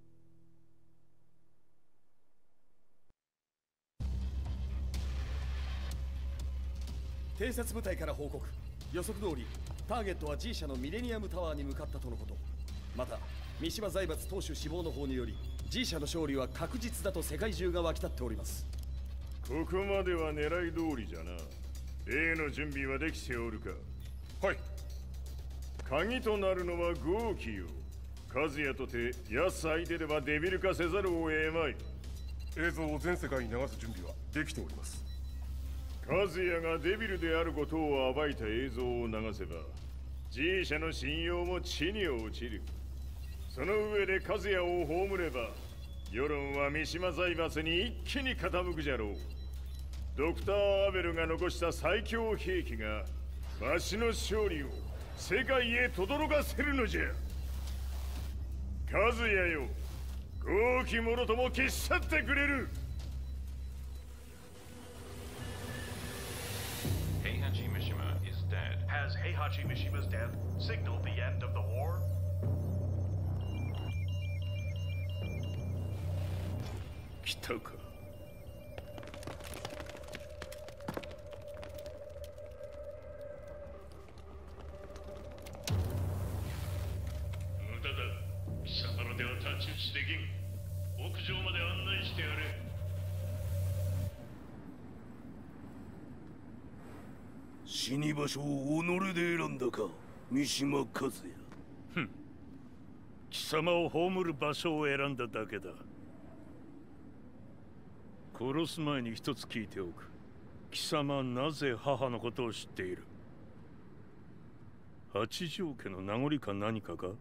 偵察部隊から報告。予測通り、ターゲットは G 社のミレニアムタワーに向かったとのこと。また、三島財閥当主死亡の方により、G 社の勝利は確実だと世界中が沸き立っております。 ここまでは狙い通りじゃな。例の準備はできておるか。はい。鍵となるのは豪輝よ。和也とて奴相手ではデビル化せざるを得まい。 映像を全世界に流す準備はできております。 和也がデビルであることを暴いた映像を流せば G 社の信用も地に落ちる。その上で和也を葬れば世論は三島財閥に一気に傾くじゃろう。ドクター・アベルが残した最強兵器がわしの勝利を世界へ轟かせるのじゃ。和也よ、豪輝者とも消し去ってくれる。 Heihachi Mishima is dead. Has Heihachi Mishima's death signaled the end of the war? 来たか。 知できん。屋上まで案内してやれ。 死に場所を己で選んだか、三島和也。 ふん。貴様を葬る場所を選んだだけだ。殺す前に一つ聞いておく。貴様なぜ母のことを知っている？八条家の名残か何かか？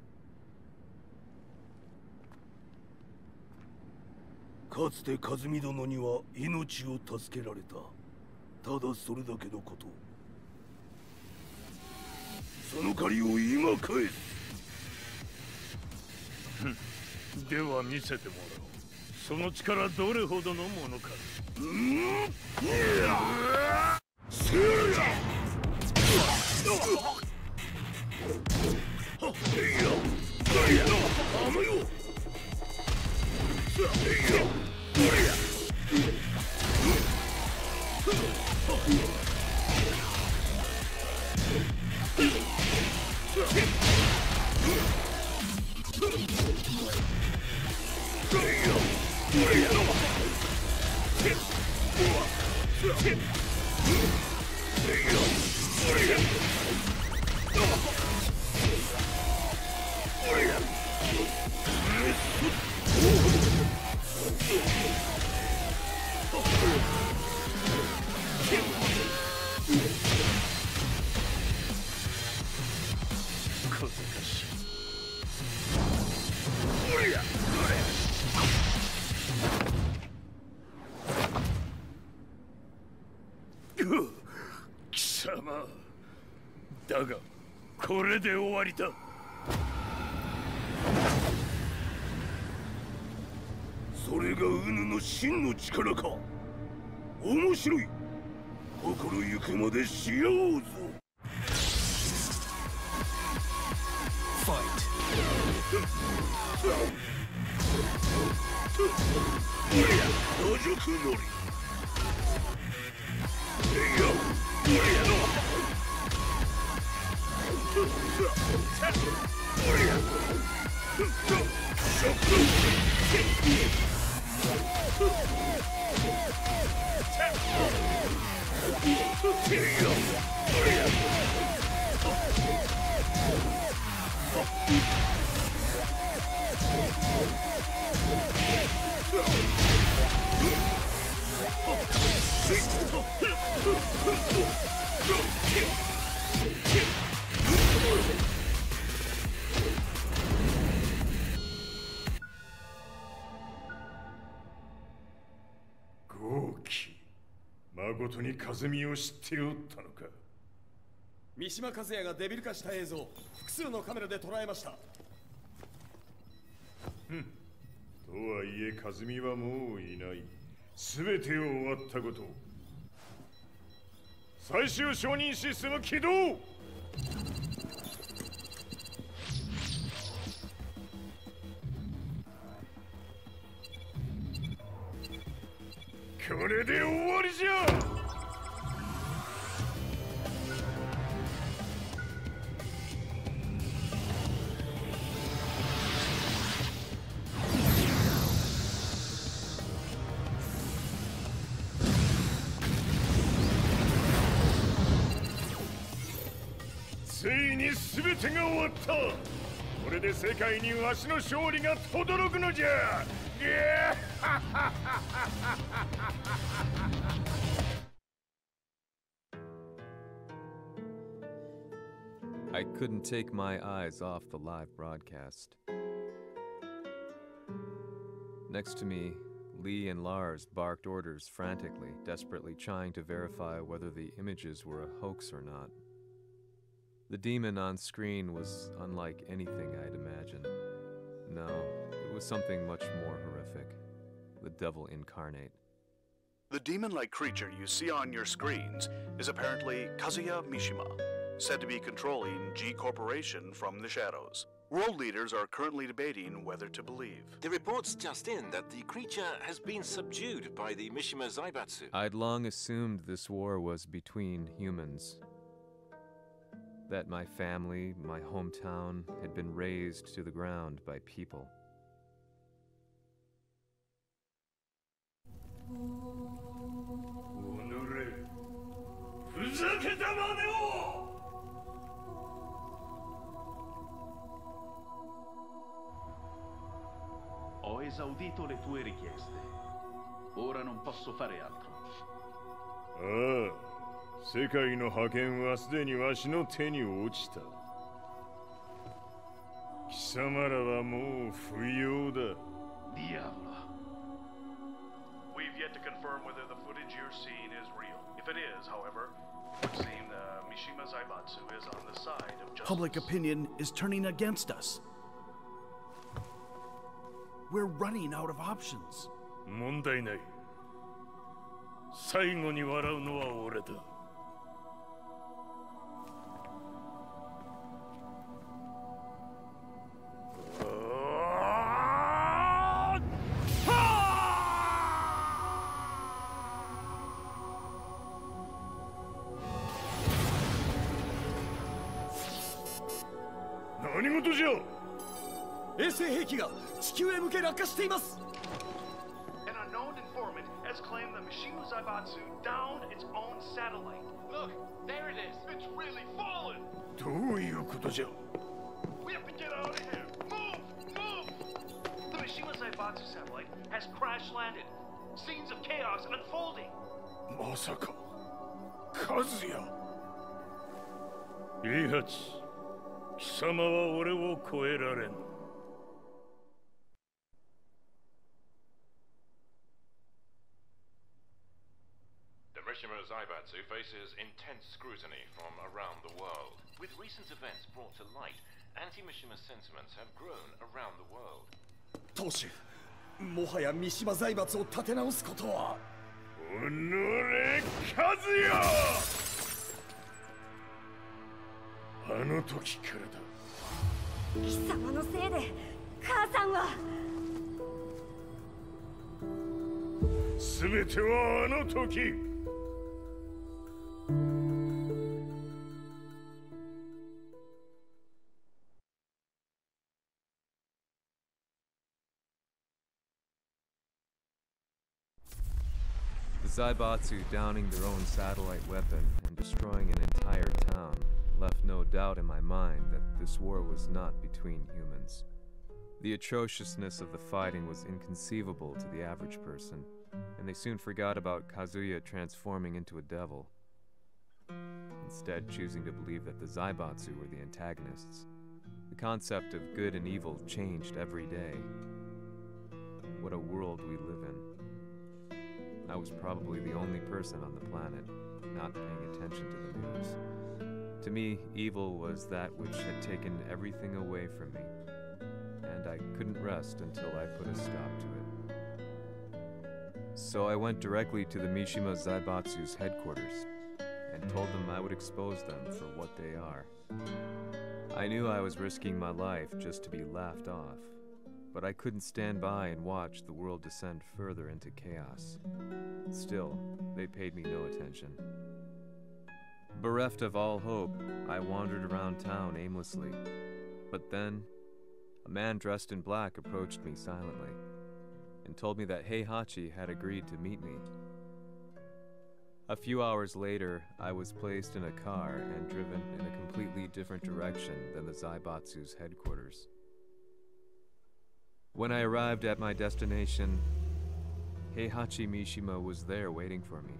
かつて和美殿には命を助けられた。ただそれだけのこと。その借りを今返す。 では見せてもらおう。その力どれほどのものか。貴様だがこれで終わりだ。 それがウヌの真の力か。面白い。心ゆくまでしようぞ。ファイト。野宿乗り。 豪輝、まことに和美を知っておったのか。 三島和也がデビル化した映像、複数のカメラで捉えました。 とはいえ和美はもういない。全てを終わったこと。最終承認システム起動。これで終わりじゃ。ついに全てが終わった。これで世界にわしの勝利が轟くのじゃ。 I couldn't take my eyes off the live broadcast. Next to me, Lee and Lars barked orders frantically, desperately trying to verify whether the images were a hoax or not. The demon on screen was unlike anything I'd imagined. No, it was something much more horrific. The devil incarnate. The demon-like creature you see on your screens is apparently Kazuya Mishima, said to be controlling G Corporation from the shadows. World leaders are currently debating whether to believe. The reports just in that the creature has been subdued by the Mishima Zaibatsu. I'd long assumed this war was between humans. That my family, my hometown, had been razed to the ground by people. ふざけたまねを Ho esaudito le tue richieste. Ora non posso fare altro. ああ、世界の覇権はすでにわしの手に落ちた。貴様らはもう不要だ。 Diavolo. We've yet to confirm whether the footage you're seeing is real. If it is, however, it would seem the Mishima Zaibatsu is on the side of justice. Public opinion is turning against us. We're running out of options. 問題ない。最後に笑うのは俺だ。 何事じゃ。 衛星兵器が地球へ向け落下しています。 An unknown informant has claimed the Mishima Zaibatsu downed its own satellite. Look, there it is. It's really fallen. どういうことじゃ。 We have to get out of here. Move! Move! The Mishima Zaibatsu satellite has crash landed. Scenes of chaos unfolding. まさか、カズヤ。 イハチ、貴様は俺を超えられん。 The Mishima Zaibatsu faces intense scrutiny from around the world. With recent events brought to light, anti-Mishima sentiments have grown around the world. 当主、もはや三島財閥を立て直すことは。 おのれ、カズヤ。あの時からだ。 貴様のせいで母さんは。 全てはあの時。 The Zaibatsu downing their own satellite weapon and destroying an entire town left no doubt in my mind that this war was not between humans. The atrociousness of the fighting was inconceivable to the average person, and they soon forgot about Kazuya transforming into a devil, instead choosing to believe that the Zaibatsu were the antagonists. The concept of good and evil changed every day. What a world we live in. I was probably the only person on the planet not paying attention to the news. To me, evil was that which had taken everything away from me, and I couldn't rest until I put a stop to it. So I went directly to the Mishima Zaibatsu's headquarters and told them I would expose them for what they are. I knew I was risking my life just to be laughed off, but I couldn't stand by and watch the world descend further into chaos. Still, they paid me no attention. Bereft of all hope, I wandered around town aimlessly. But then, a man dressed in black approached me silently and told me that Heihachi had agreed to meet me. A few hours later, I was placed in a car and driven in a completely different direction than the Zaibatsu's headquarters. When I arrived at my destination, Heihachi Mishima was there waiting for me.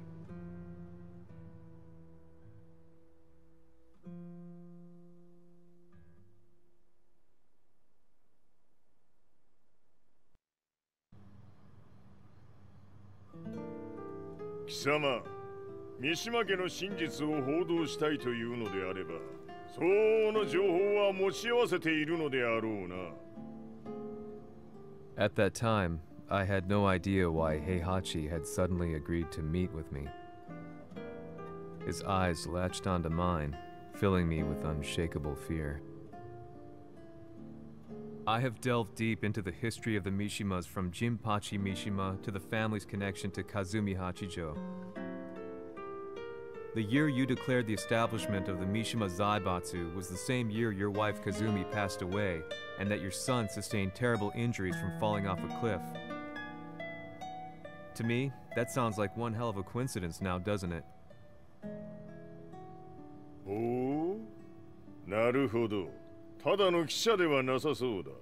Kisama, 三島家の真実を報道したいというのであれば、相応の情報は持ち合わせているのであろうな。 At that time, I had no idea why Heihachi had suddenly agreed to meet with me. His eyes latched onto mine, filling me with unshakable fear. I have delved deep into the history of the Mishimas from Jinpachi Mishima to the family's connection to Kazumi Hachijo. The year you declared the establishment of the Mishima Zaibatsu was the same year your wife Kazumi passed away, and that your son sustained terrible injuries from falling off a cliff. To me, That sounds like one hell of a coincidence now, doesn't it? おお、なるほど。ただの記者ではなさそうだ。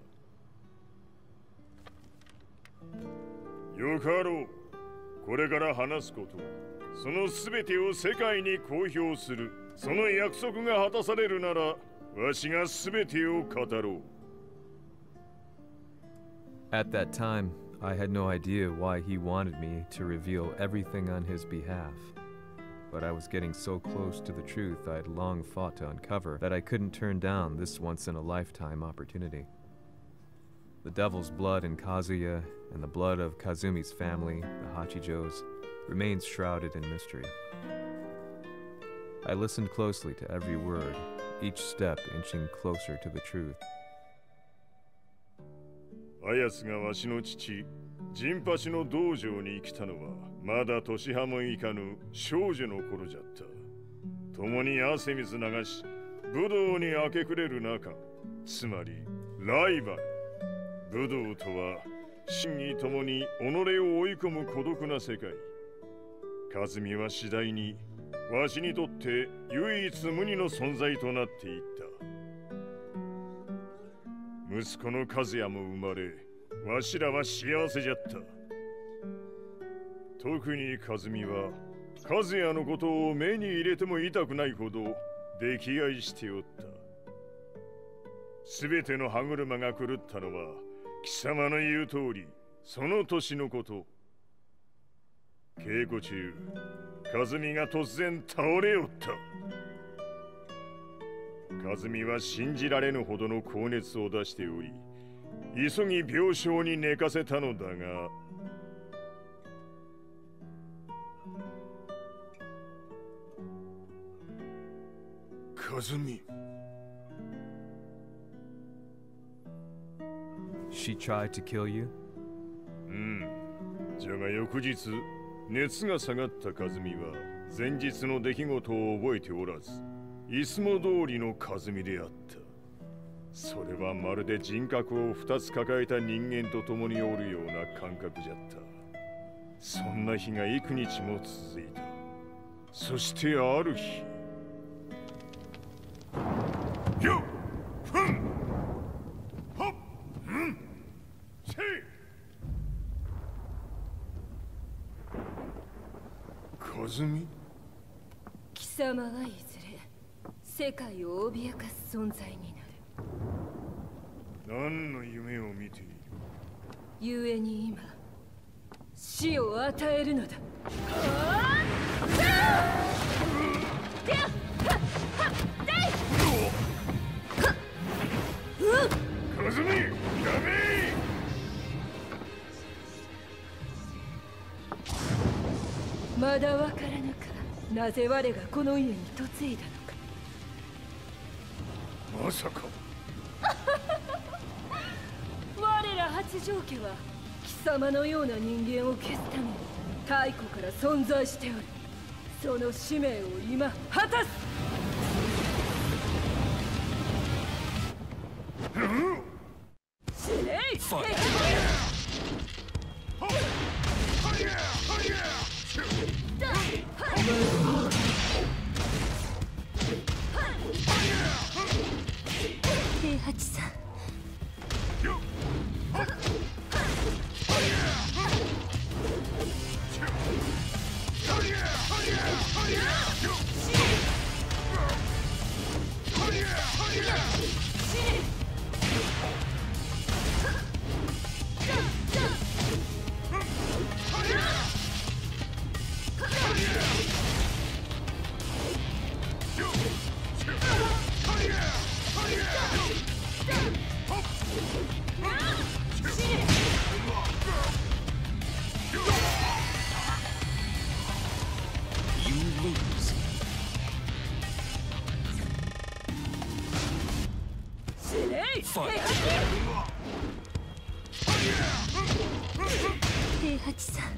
よかろう。これから話すこと、その全てを世界に公表する。その約束が果たされるなら、わしが全てを語ろう。 At that time, I had no idea why he wanted me to reveal everything on his behalf. But I was getting so close to the truth I'd long fought to uncover that I couldn't turn down this once-in-a-lifetime opportunity. The devil's blood in Kazuya and the blood of Kazumi's family, the Hachijos, remains shrouded in mystery. I listened closely to every word, each step inching closer to the truth. あやつがわしの父、ジンパチの道場に来たのは、まだ年半もいかぬ少女の頃じゃった。共に汗水流し、武道に明け暮れる中、つまりライバル。武道とは、真に共に己を追い込む孤独な世界。和美は次第に、わしにとって唯一無二の存在となっていった。息子の和也も生まれ、わしらは幸せじゃった。特に和美は、和也のことを目に入れても痛くないほど溺愛しておった。すべての歯車が狂ったのは、貴様の言う通り、その年のこと。稽古中、和美が突然倒れおった。和美は信じられぬほどの高熱を出しており、急ぎ病床に寝かせたのだが、和美。 She tried to kill you? じゃが翌日、熱が下がった和美は前日の出来事を覚えておらず、いつも通りの和美であった。それはまるで人格を2つ抱えた人間と共におるような感覚じゃった。そんな日が幾日も続いた。そしてある日、よっふんほっんせい和美。 貴様はいずれ世界を脅かす存在になる。 何の夢を見ている？ 故に今死を与えるのだ。 和美、やめ！ まだわからぬか、なぜ我がこの家に嫁いだのか。 まさか我ら八丈家は貴様のような人間を消すために太古から存在しておる。その使命を今果たす。死ねい！平八さん。平八さん。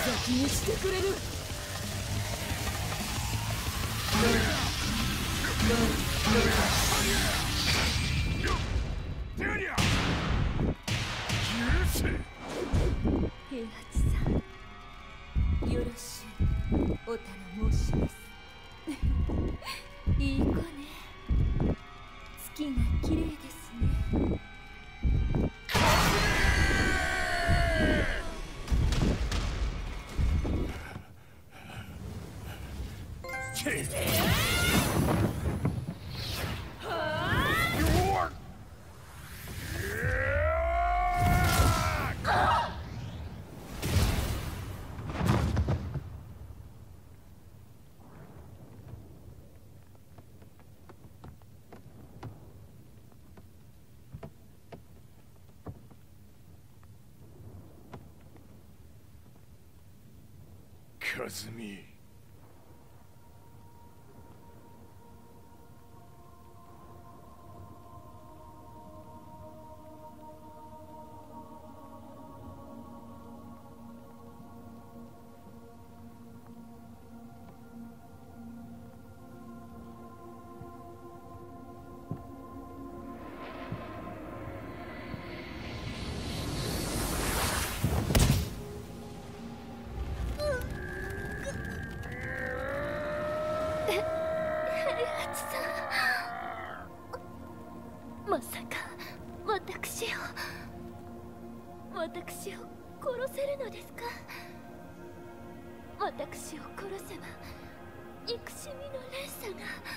きにしてくれる。平八さん、よろしゅうお頼申します。いい子ね。月が綺麗ですね。 和美。 まさか私を殺せるのですか？私を殺せば憎しみの連鎖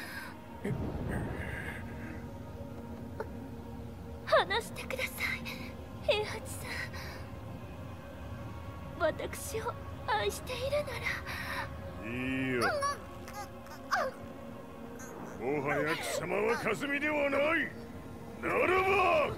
が話してください、平八さん。私を愛しているなら。 いいよ。もはや貴様は和美ではない。ならば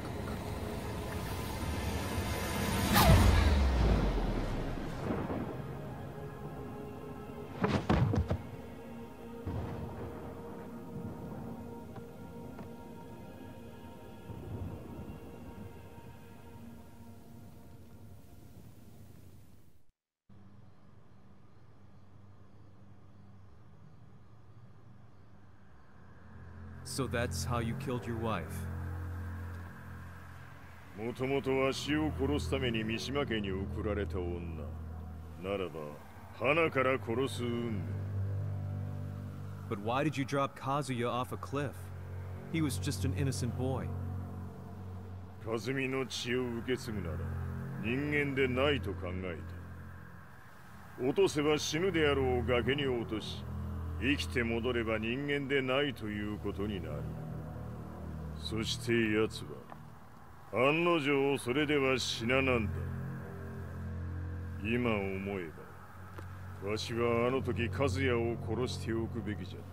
So that's how you killed your wife. もともとわしを殺すために三島家に送られた女。ならば、花から殺す運命。 But why did you drop Kazuya off a cliff? He was just an innocent boy. 和美の血を受け継ぐなら、人間でないと考えた。落とせば死ぬであろう崖に落とし、生きて戻れば人間でないということになる。そして奴は案の定それでは死ななんだ。今思えばわしはあの時和也を殺しておくべきじゃった。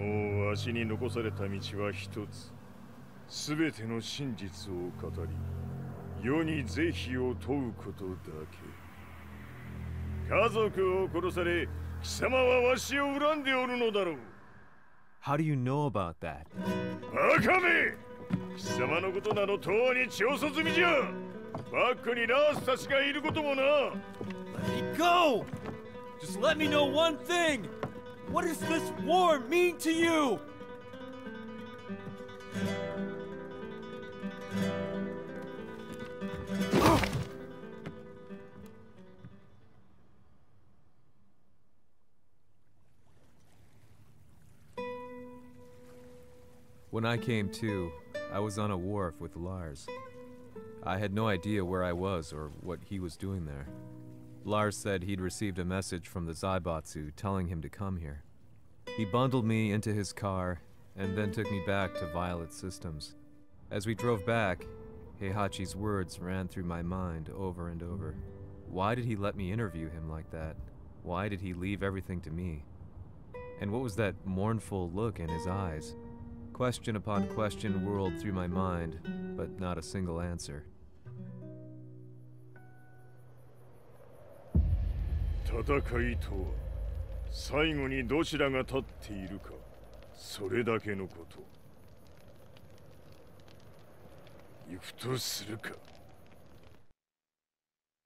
もうわしに残された道は一つ。すべての真実を語り世に是非を問うことだけ。家族を殺され、貴様はわしを恨んでおるのだろう。 How do you know about that? バカめ！貴様のことなどとうに調査済みじゃ。バックにラースたちがいることもな。 Let me go! Just let me know one thing! What does this war mean to you? When I came to, I was on a wharf with Lars. I had no idea where I was or what he was doing there. Lars said he'd received a message from the Zaibatsu telling him to come here. He bundled me into his car and then took me back to Violet Systems. As we drove back, Heihachi's words ran through my mind over and over. Why did he let me interview him like that? Why did he leave everything to me? And what was that mournful look in his eyes? Question upon question whirled through my mind, but not a single answer. 戦いとは最後にどちらが立っているか、それだけのこと。行くとするか。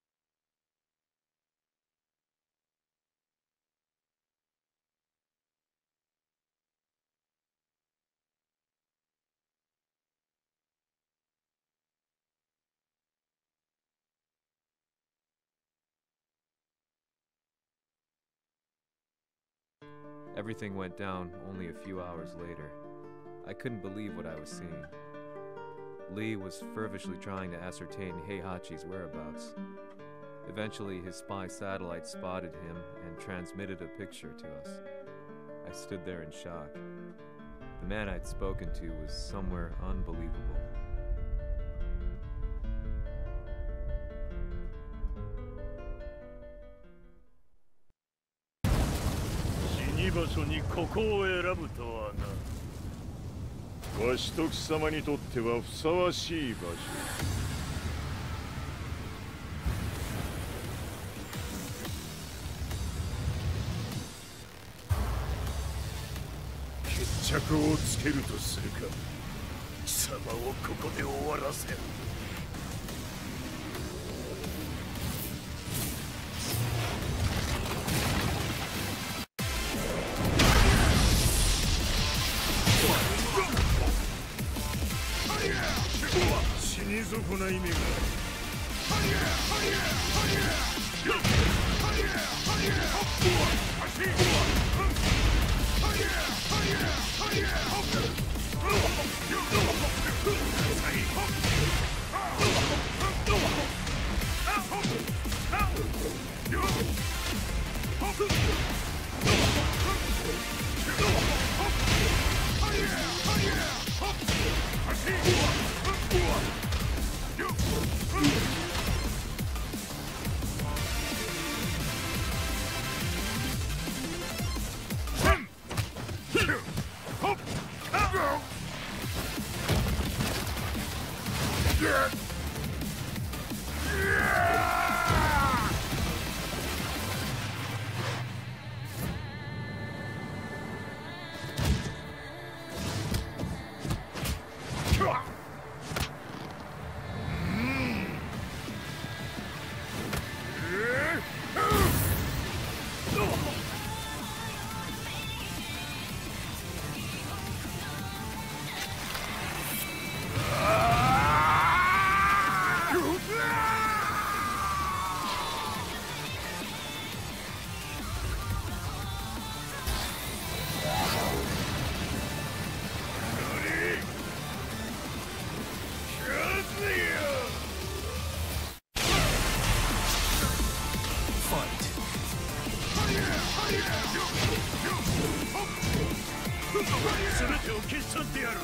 Everything went down only a few hours later. I couldn't believe what I was seeing. Lee was feverishly trying to ascertain Heihachi's whereabouts. Eventually, his spy satellite spotted him and transmitted a picture to us. I stood there in shock. The man I'd spoken to was somewhere unbelievable. 死に場所にここを選ぶとはな。 わしと貴様にとってはふさわしい場所。決着をつけるとするか。貴様をここで終わらせる。死に損な意味が。全てを消し去ってやる。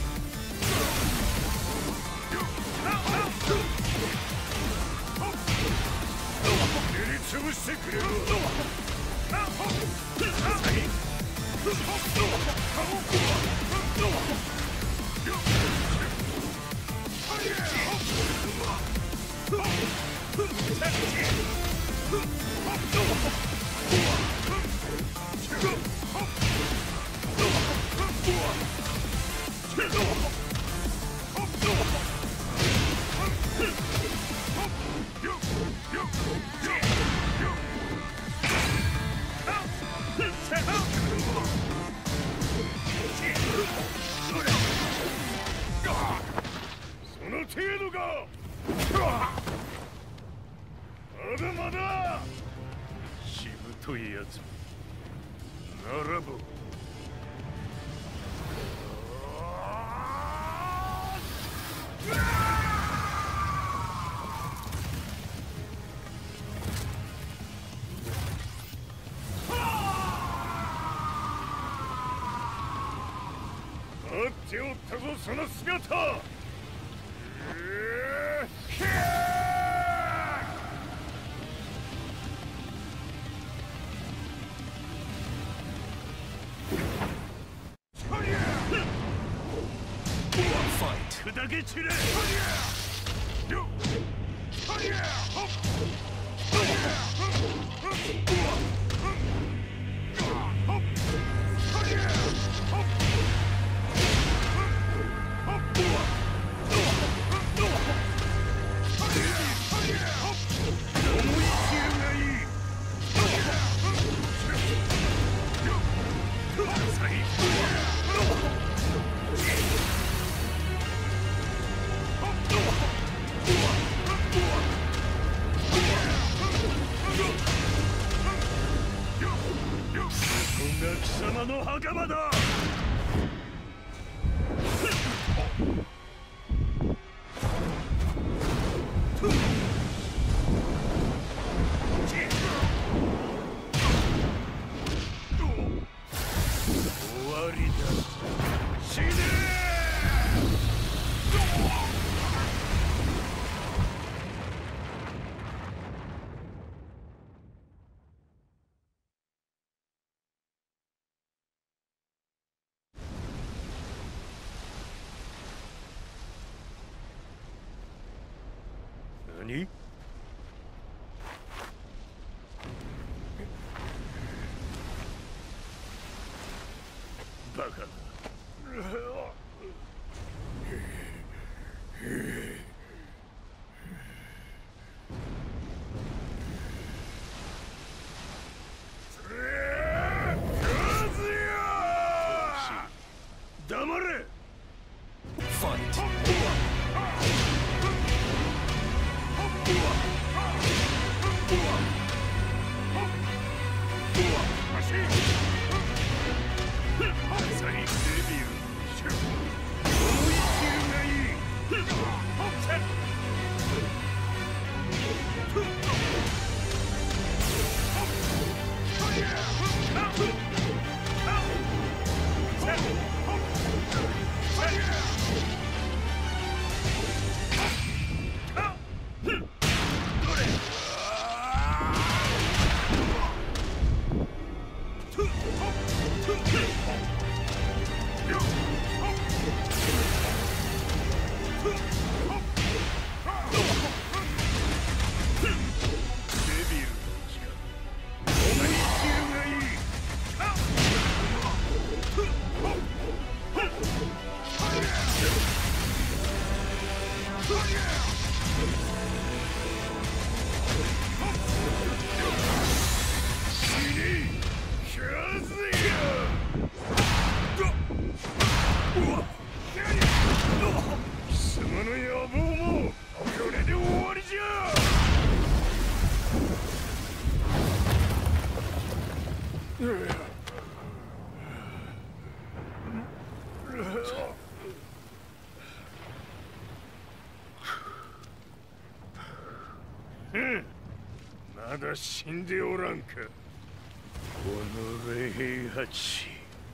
塗りつぶしてくれる。その程度か。まだまだしぶといやつならば待っておったぞその姿。砕け散れ。 仲間だ。終わりだ。死ね何？バカだ。黙れ。貴様の野望もこれで終わりじゃ。まだ死んでおらんか、この霊兵八。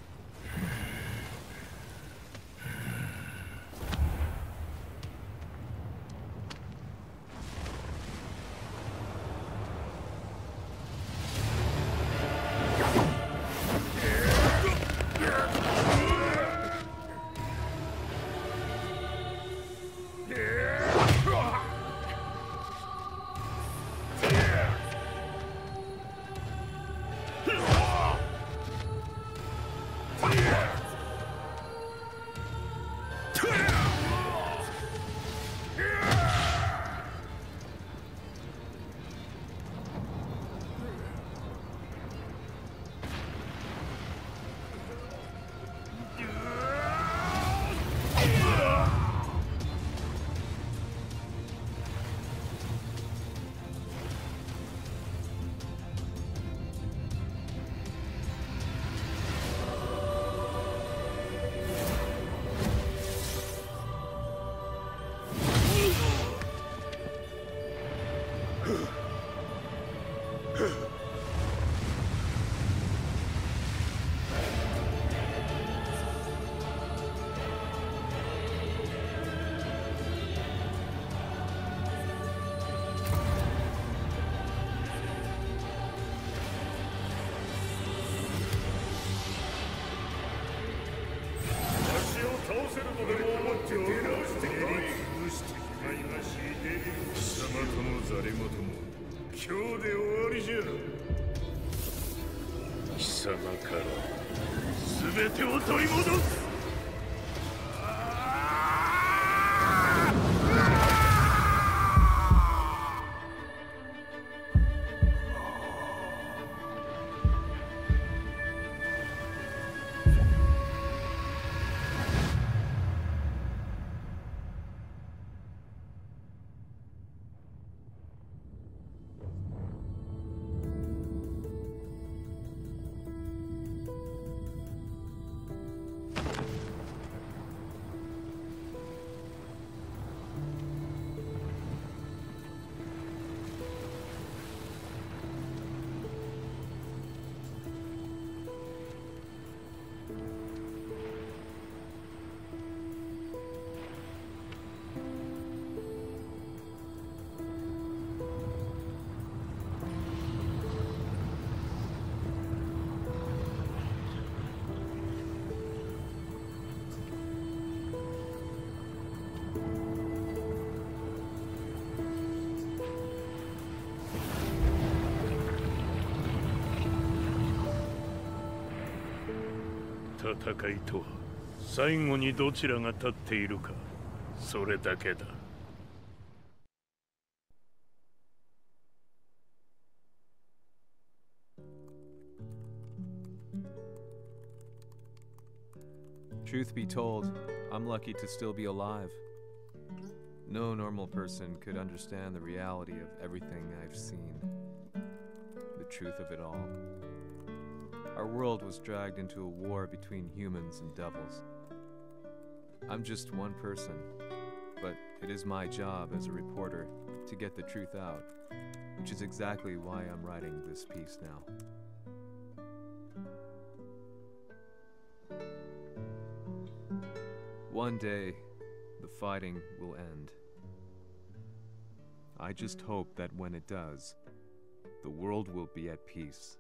今日で終わりじゃ。貴様から全てを取り戻す。 戦いとは最後にどちらが立っているか、それだけだ。 Truth be told, I'm lucky to still be alive. No normal person could understand the reality of everything I've seen. The truth of it all. Our world was dragged into a war between humans and devils. I'm just one person, but it is my job as a reporter to get the truth out, which is exactly why I'm writing this piece now. One day, the fighting will end. I just hope that when it does, the world will be at peace.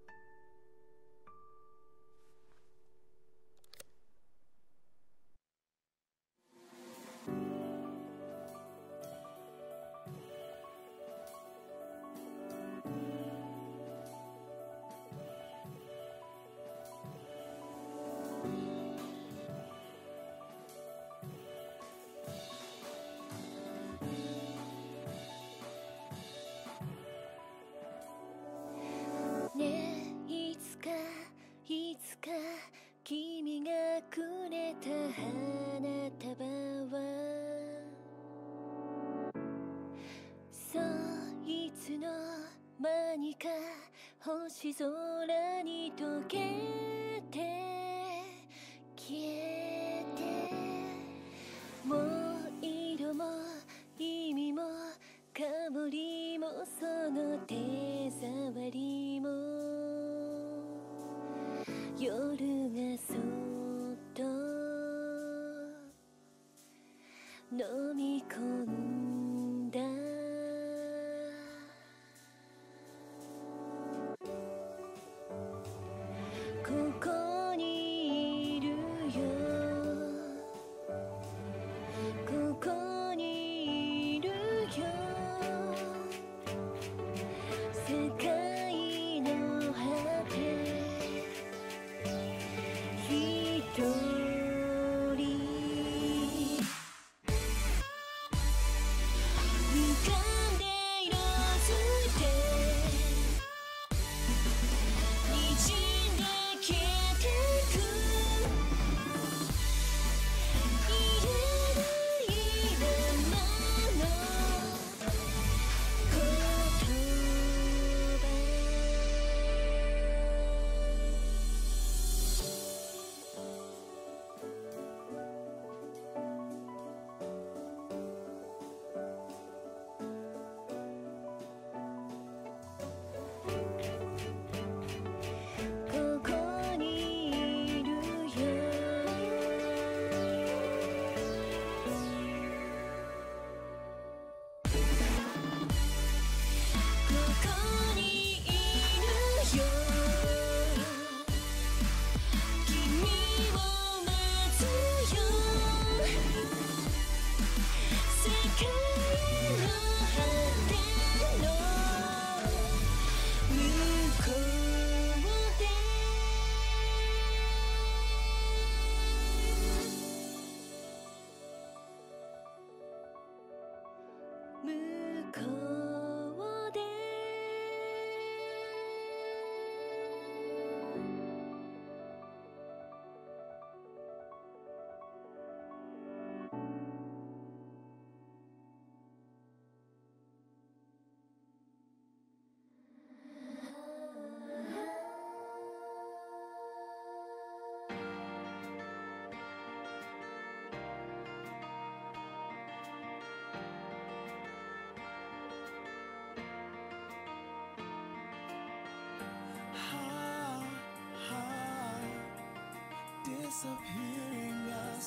Disappearing us,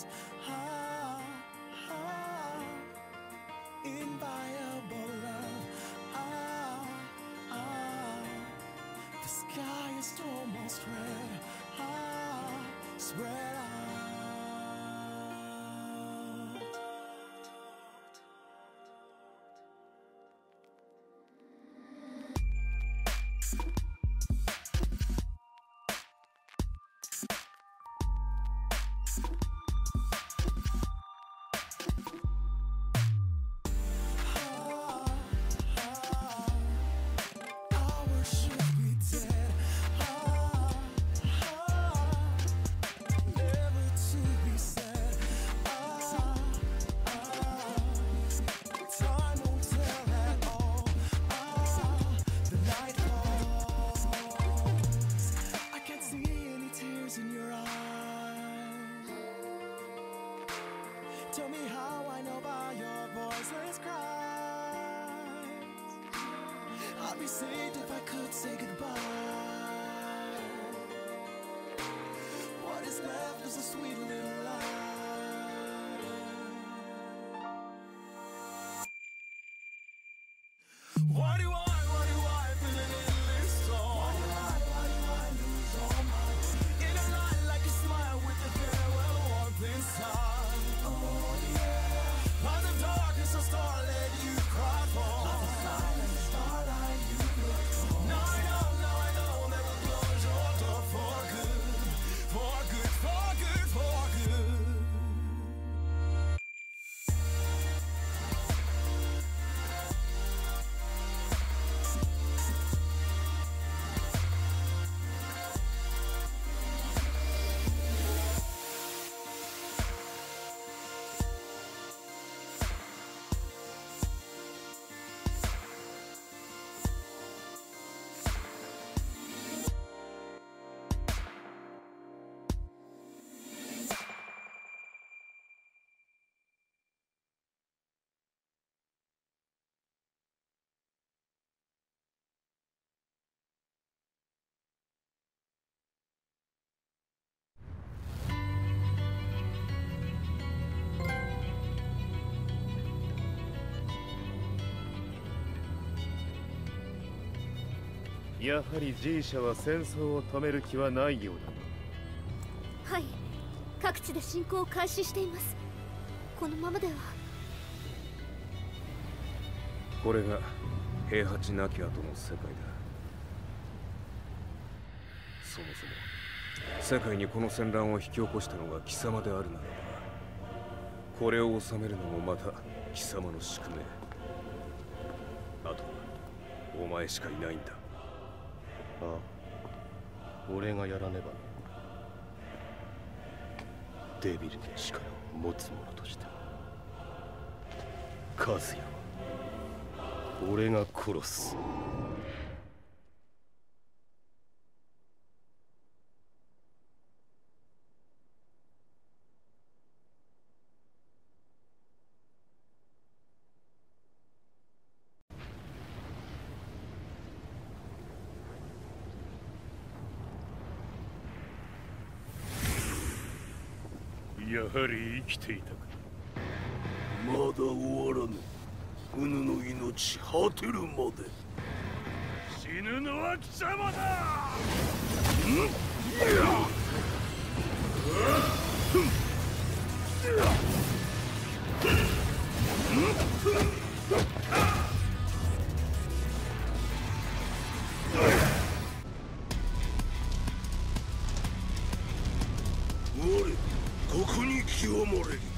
inviolable love, the sky is almost red, spread out. be saved if I could say goodbye. What is left is a sweet little lie. Why do I feel an endless storm? Why do I lose all my in a light like a smile with the farewell warmth inside? Oh yeah. By the darkness of starlight you cry for. Like the silent starlight you look for. Now I know that will close your door for good. For good, for good, for good. やはり G 社は戦争を止める気はないようだ。はい、各地で侵攻を開始しています。このままでは。 これが平八なき後の世界だ。そもそも世界にこの戦乱を引き起こしたのが貴様であるならば、これを治めるのもまた貴様の宿命。あとはお前しかいないんだ。 ああ、俺がやらねば。デビルの力を持つ者としてカズヤは俺が殺す。 やはり生きていたか。 まだ終わらぬ。うぬの命果てるまで。 死ぬのは貴様だ。 ここに清盛れり。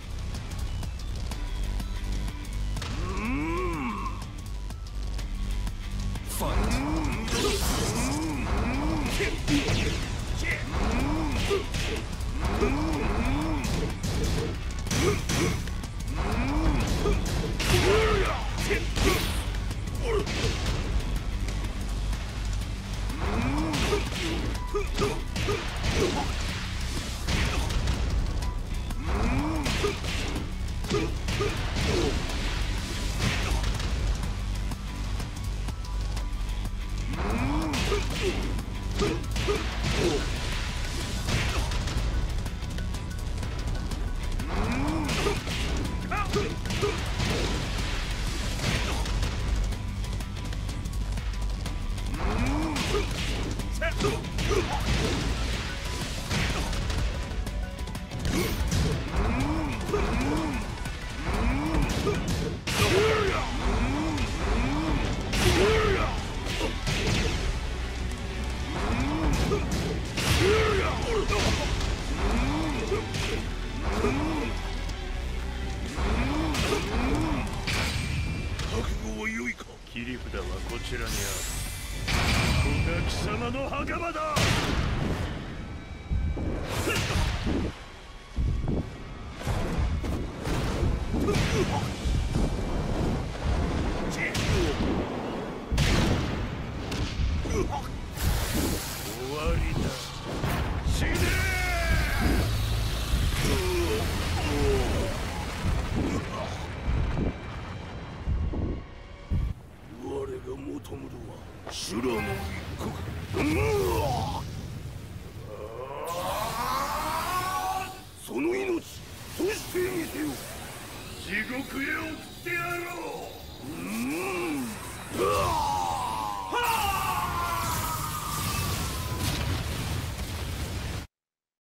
切り札はこちらにある。ここが貴様の墓場だ。